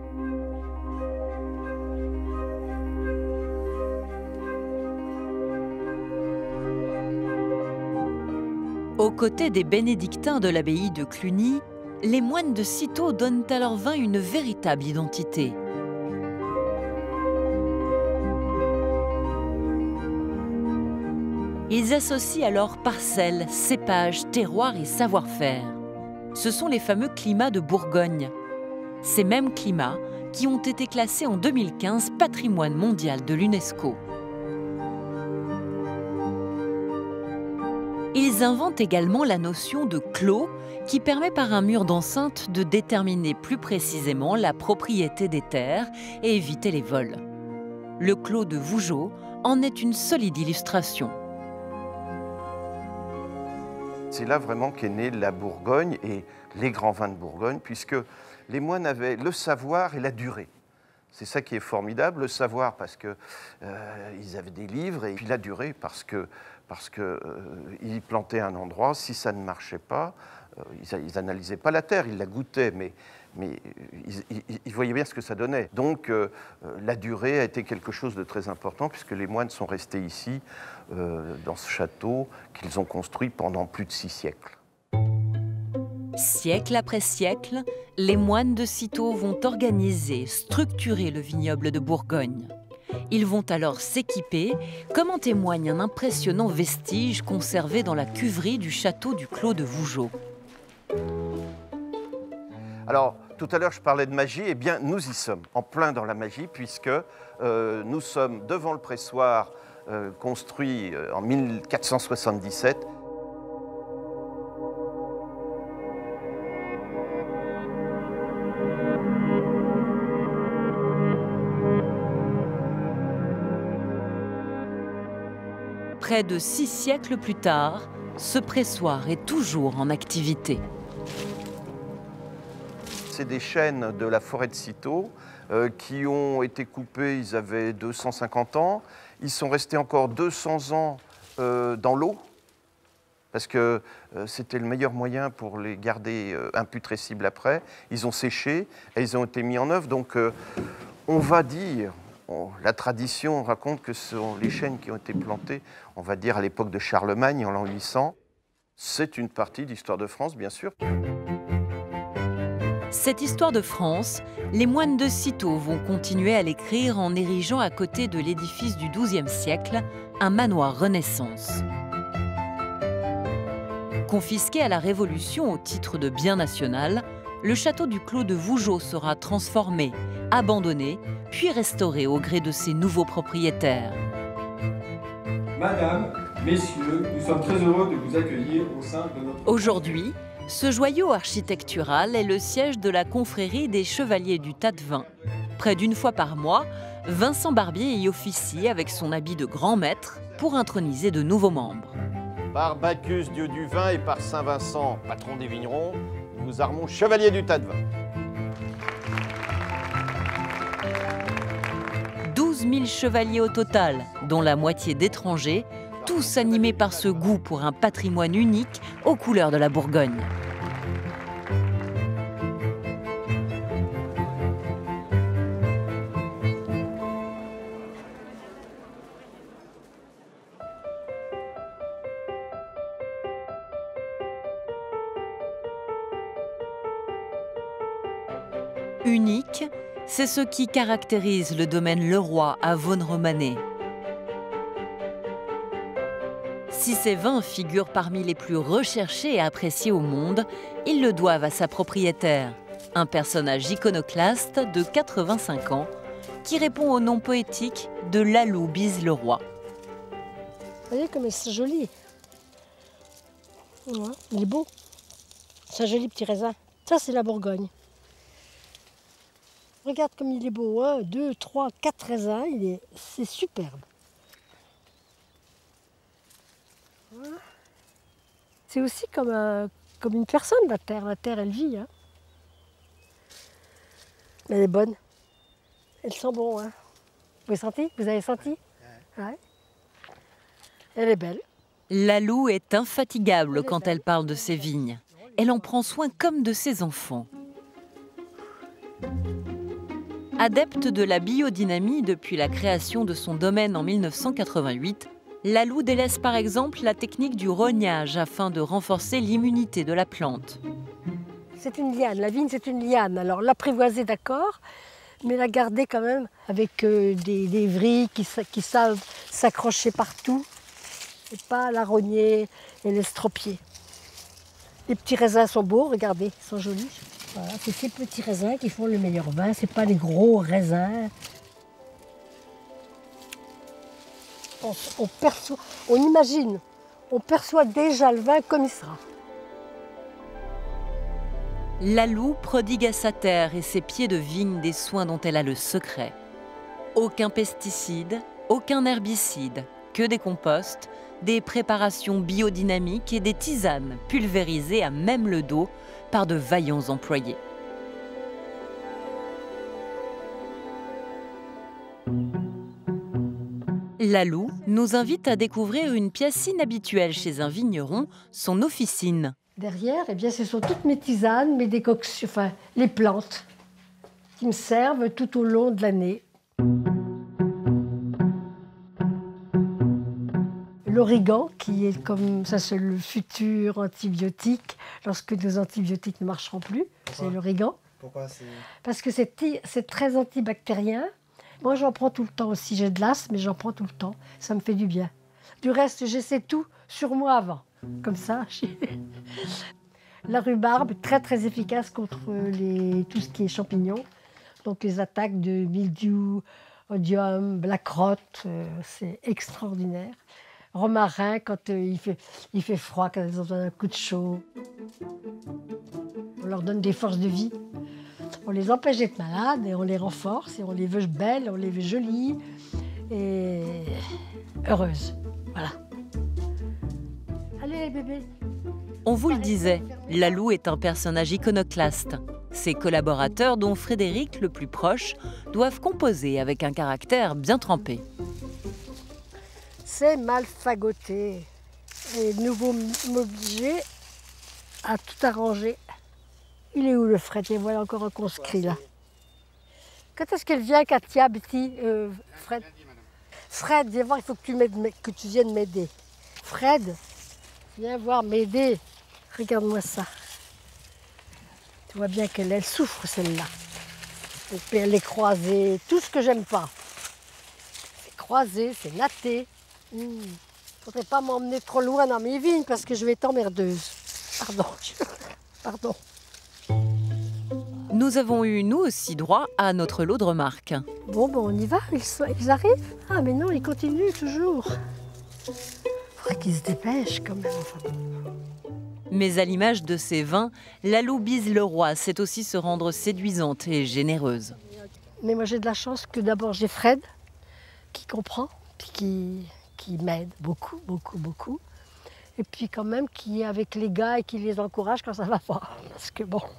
Aux côtés des bénédictins de l'abbaye de Cluny, les moines de Cîteaux donnent à leur vin une véritable identité. Ils associent alors parcelles, cépages, terroirs et savoir-faire. Ce sont les fameux climats de Bourgogne. Ces mêmes climats qui ont été classés en deux mille quinze patrimoine mondial de l'UNESCO. Ils inventent également la notion de clos qui permet par un mur d'enceinte de déterminer plus précisément la propriété des terres et éviter les vols. Le Clos de Vougeot en est une solide illustration. C'est là vraiment qu'est née la Bourgogne et les grands vins de Bourgogne, puisque les moines avaient le savoir et la durée. C'est ça qui est formidable, le savoir parce qu'ils euh, avaient des livres, et puis la durée parce que parce qu'ils euh, plantaient un endroit, si ça ne marchait pas, euh, ils n'analysaient pas la terre, ils la goûtaient, mais, mais ils, ils, ils voyaient bien ce que ça donnait. Donc euh, la durée a été quelque chose de très important, puisque les moines sont restés ici, euh, dans ce château, qu'ils ont construit pendant plus de six siècles. Siècle après siècle, les moines de Cîteaux vont organiser, structurer le vignoble de Bourgogne. Ils vont alors s'équiper, comme en témoigne un impressionnant vestige conservé dans la cuverie du château du Clos de Vougeot. Alors, tout à l'heure, je parlais de magie. Eh bien, nous y sommes, en plein dans la magie, puisque euh, nous sommes devant le pressoir euh, construit euh, en mille quatre cent soixante-dix-sept. Près de six siècles plus tard, ce pressoir est toujours en activité. C'est des chênes de la forêt de Cîteaux euh, qui ont été coupés, ils avaient deux cent cinquante ans. Ils sont restés encore deux cents ans euh, dans l'eau, parce que euh, c'était le meilleur moyen pour les garder euh, imputrescibles après. Ils ont séché et ils ont été mis en œuvre. Donc euh, on va dire... On, la tradition raconte que ce sont les chênes qui ont été plantés, on va dire, à l'époque de Charlemagne, en l'an huit cents. C'est une partie d'Histoire de France, bien sûr. Cette histoire de France, les moines de Cîteaux vont continuer à l'écrire en érigeant à côté de l'édifice du douzième siècle un manoir Renaissance. Confisqué à la Révolution au titre de bien national, le château du Clos de Vougeot sera transformé, abandonné, puis restauré au gré de ses nouveaux propriétaires. Madame, messieurs, nous sommes très heureux de vous accueillir au sein de notre... Aujourd'hui, ce joyau architectural est le siège de la confrérie des Chevaliers du Tadevin. Près d'une fois par mois, Vincent Barbier y officie avec son habit de grand maître pour introniser de nouveaux membres. Par Bacchus, dieu du vin, et par Saint Vincent, patron des vignerons, nous vous armons Chevaliers du Tadevin. douze mille chevaliers au total, dont la moitié d'étrangers, tous animés par ce goût pour un patrimoine unique aux couleurs de la Bourgogne. Unique, c'est ce qui caractérise le domaine Leroy à Vaune-Romanée. Si ces vins figurent parmi les plus recherchés et appréciés au monde, ils le doivent à sa propriétaire, un personnage iconoclaste de quatre-vingt-cinq ans qui répond au nom poétique de Lalou Bise-Leroy. Vous voyez comme c'est joli. Ouais, il est beau. C'est un joli petit raisin. Ça, c'est la Bourgogne. Regarde comme il est beau, un, deux, trois, quatre raisins, il est, c'est superbe. Voilà. C'est aussi comme, un, comme une personne, la terre. La terre, elle vit. Hein. Elle est bonne. Elle sent bon. Hein. Vous avez senti? Vous avez senti? Ouais. Elle est belle. Lalou est infatigable quand elle parle de ses vignes. Elle en prend soin comme de ses enfants. Adepte de la biodynamie depuis la création de son domaine en mille neuf cent quatre-vingt-huit, Lalou délaisse par exemple la technique du rognage afin de renforcer l'immunité de la plante. C'est une liane, la vigne c'est une liane. Alors l'apprivoiser d'accord, mais la garder quand même avec euh, des, des vrilles qui, qui savent s'accrocher partout et pas la rogner et l'estropier. Les petits raisins sont beaux, regardez, ils sont jolis. Voilà, c'est ces petits raisins qui font le meilleur vin, c'est pas les gros raisins. On, on perçoit, on imagine, on perçoit déjà le vin comme il sera. Lalou prodigue à sa terre et ses pieds de vigne des soins dont elle a le secret. Aucun pesticide, aucun herbicide, que des composts, des préparations biodynamiques et des tisanes pulvérisées à même le dos par de vaillants employés. Lalou nous invite à découvrir une pièce inhabituelle chez un vigneron, son officine. Derrière, eh bien, ce sont toutes mes tisanes, mes décoctions, enfin, les plantes qui me servent tout au long de l'année. L'origan, qui est comme ça, c'est le futur antibiotique lorsque nos antibiotiques ne marcheront plus. C'est l'origan. Pourquoi c'est... Parce que c'est, c'est très antibactérien. Moi, j'en prends tout le temps aussi. J'ai de l'asthme, mais j'en prends tout le temps. Ça me fait du bien. Du reste, j'essaie tout sur moi avant. Comme ça. La rhubarbe, très très efficace contre les, tout ce qui est champignons. Donc les attaques de mildiou, odium, black rot, euh, c'est extraordinaire. Romarin, quand euh, il, fait, il fait froid, quand ils ont besoin d'un coup de chaud. On leur donne des forces de vie. On les empêche d'être malades et on les renforce et on les veut belles, on les veut jolies et heureuses. Voilà. Allez, bébé. On vous le disait, Lalou est un personnage iconoclaste. Ses collaborateurs, dont Frédéric, le plus proche, doivent composer avec un caractère bien trempé. C'est mal fagoté. Et nous m'obliger à tout arranger. Il est où le Fred? Et voilà encore un conscrit là. Quand est-ce qu'elle vient, Katia, Betty, euh, Fred? Fred, viens voir, il faut que tu, que tu viennes m'aider. Fred, viens voir m'aider. Regarde-moi ça. Tu vois bien qu'elle elle souffre, celle-là. Et puis elle est croisée, tout ce que j'aime pas. C'est croisé, c'est natté. Il mmh. Faudrait pas m'emmener trop loin dans mes vignes parce que je vais être emmerdeuse. Pardon. Pardon. nous avons eu nous aussi droit à notre lot de remarques. Bon, bon, on y va, ils, sont, ils arrivent. Ah, mais non, ils continuent toujours. Faudrait qu'ils se dépêchent quand même. Enfin. Mais à l'image de ces vins, Lalou Bise-Leroy sait aussi se rendre séduisante et généreuse. Mais moi j'ai de la chance que d'abord j'ai Fred, qui comprend, puis qui, qui m'aide beaucoup, beaucoup, beaucoup. Et puis quand même qui est avec les gars et qui les encourage quand ça va pas. Parce que bon...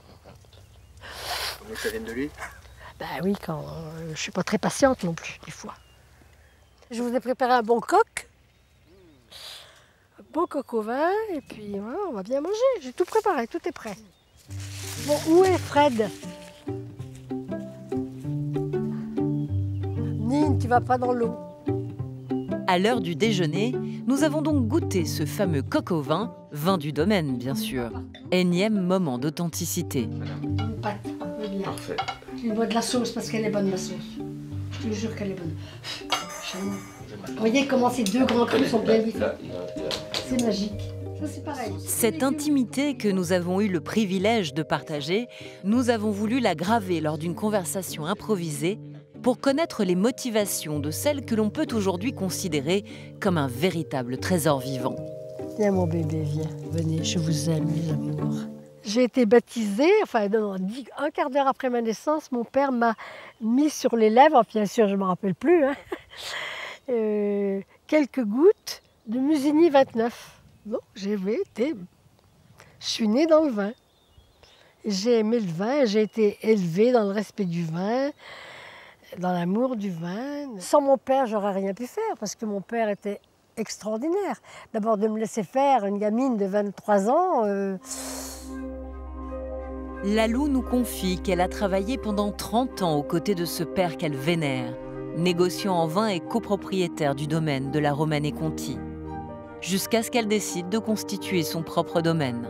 Ça vient de lui? Ben oui, quand euh, je suis pas très patiente non plus, des fois. Je vous ai préparé un bon coq. Un bon coq au vin, et puis voilà, on va bien manger. J'ai tout préparé, tout est prêt. Bon, où est Fred? Nine, tu vas pas dans l'eau. À l'heure du déjeuner, nous avons donc goûté ce fameux coq au vin, vin du domaine bien sûr. Énième moment d'authenticité. Une pâte, un peu bien. Parfait. Tu bois de la sauce parce qu'elle est bonne, la sauce. Je te jure qu'elle est bonne. Vous voyez comment ces deux grands crus sont bien différents. C'est magique. Ça, c'est pareil. Cette intimité que nous avons eu le privilège de partager, nous avons voulu la graver lors d'une conversation improvisée pour connaître les motivations de celle que l'on peut aujourd'hui considérer comme un véritable trésor vivant. Viens mon bébé, viens. Venez, je vous aime, mes amours. J'ai été baptisée, enfin non, un quart d'heure après ma naissance, mon père m'a mis sur les lèvres, bien sûr je ne me rappelle plus, hein, euh, quelques gouttes de Musigny vingt-neuf. Donc j'ai été, je suis née dans le vin. J'ai aimé le vin, j'ai été élevée dans le respect du vin, dans l'amour du vin. Sans mon père, j'aurais rien pu faire parce que mon père était extraordinaire. D'abord de me laisser faire une gamine de vingt-trois ans. Euh... Lalou nous confie qu'elle a travaillé pendant trente ans aux côtés de ce père qu'elle vénère, négociant en vin et copropriétaire du domaine de la Romanée-Conti, jusqu'à ce qu'elle décide de constituer son propre domaine.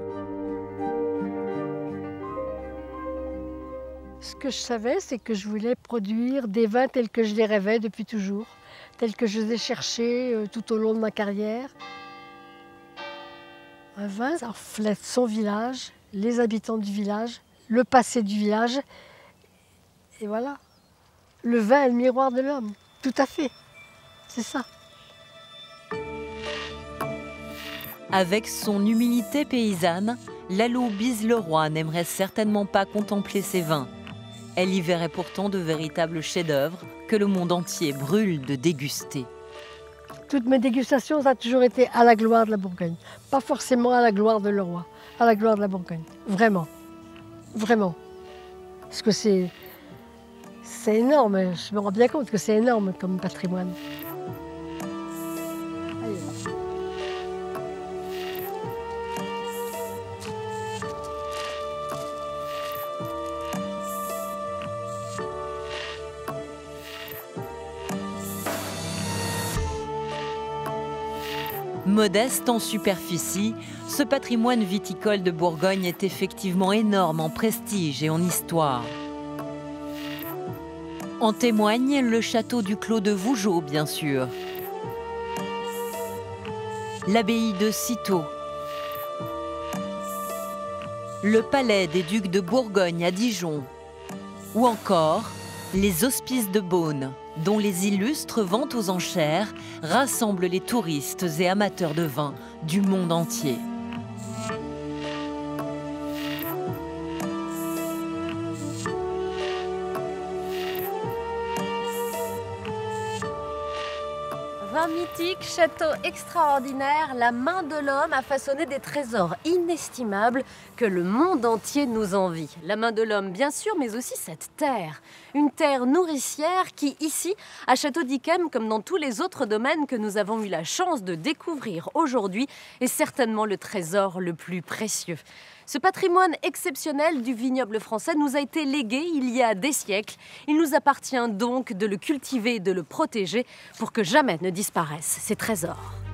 Ce que je savais, c'est que je voulais produire des vins tels que je les rêvais depuis toujours, tels que je les ai cherchés euh, tout au long de ma carrière. Un vin, ça reflète son village, les habitants du village, le passé du village. Et voilà. Le vin est le miroir de l'homme. Tout à fait. C'est ça. Avec son humilité paysanne, Lalou Bise-Leroy n'aimerait certainement pas contempler ses vins. Elle y verrait pourtant de véritables chefs-d'œuvre que le monde entier brûle de déguster. Toutes mes dégustations, ça a toujours été à la gloire de la Bourgogne. Pas forcément à la gloire de Leroy, à la gloire de la Bourgogne. Vraiment. Vraiment. Parce que c'est... c'est énorme. Je me rends bien compte que c'est énorme comme patrimoine. Modeste en superficie, ce patrimoine viticole de Bourgogne est effectivement énorme en prestige et en histoire. En témoigne le château du Clos de Vougeot, bien sûr, l'abbaye de Cîteaux, le palais des ducs de Bourgogne à Dijon, ou encore les hospices de Beaune, dont les illustres ventes aux enchères rassemblent les touristes et amateurs de vin du monde entier. Vin mythique, château extraordinaire, la main de l'homme a façonné des trésors inestimables que le monde entier nous envie. La main de l'homme, bien sûr, mais aussi cette terre. Une terre nourricière qui, ici, à Château d'Yquem, comme dans tous les autres domaines que nous avons eu la chance de découvrir aujourd'hui, est certainement le trésor le plus précieux. Ce patrimoine exceptionnel du vignoble français nous a été légué il y a des siècles. Il nous appartient donc de le cultiver et de le protéger pour que jamais ne disparaissent ces trésors.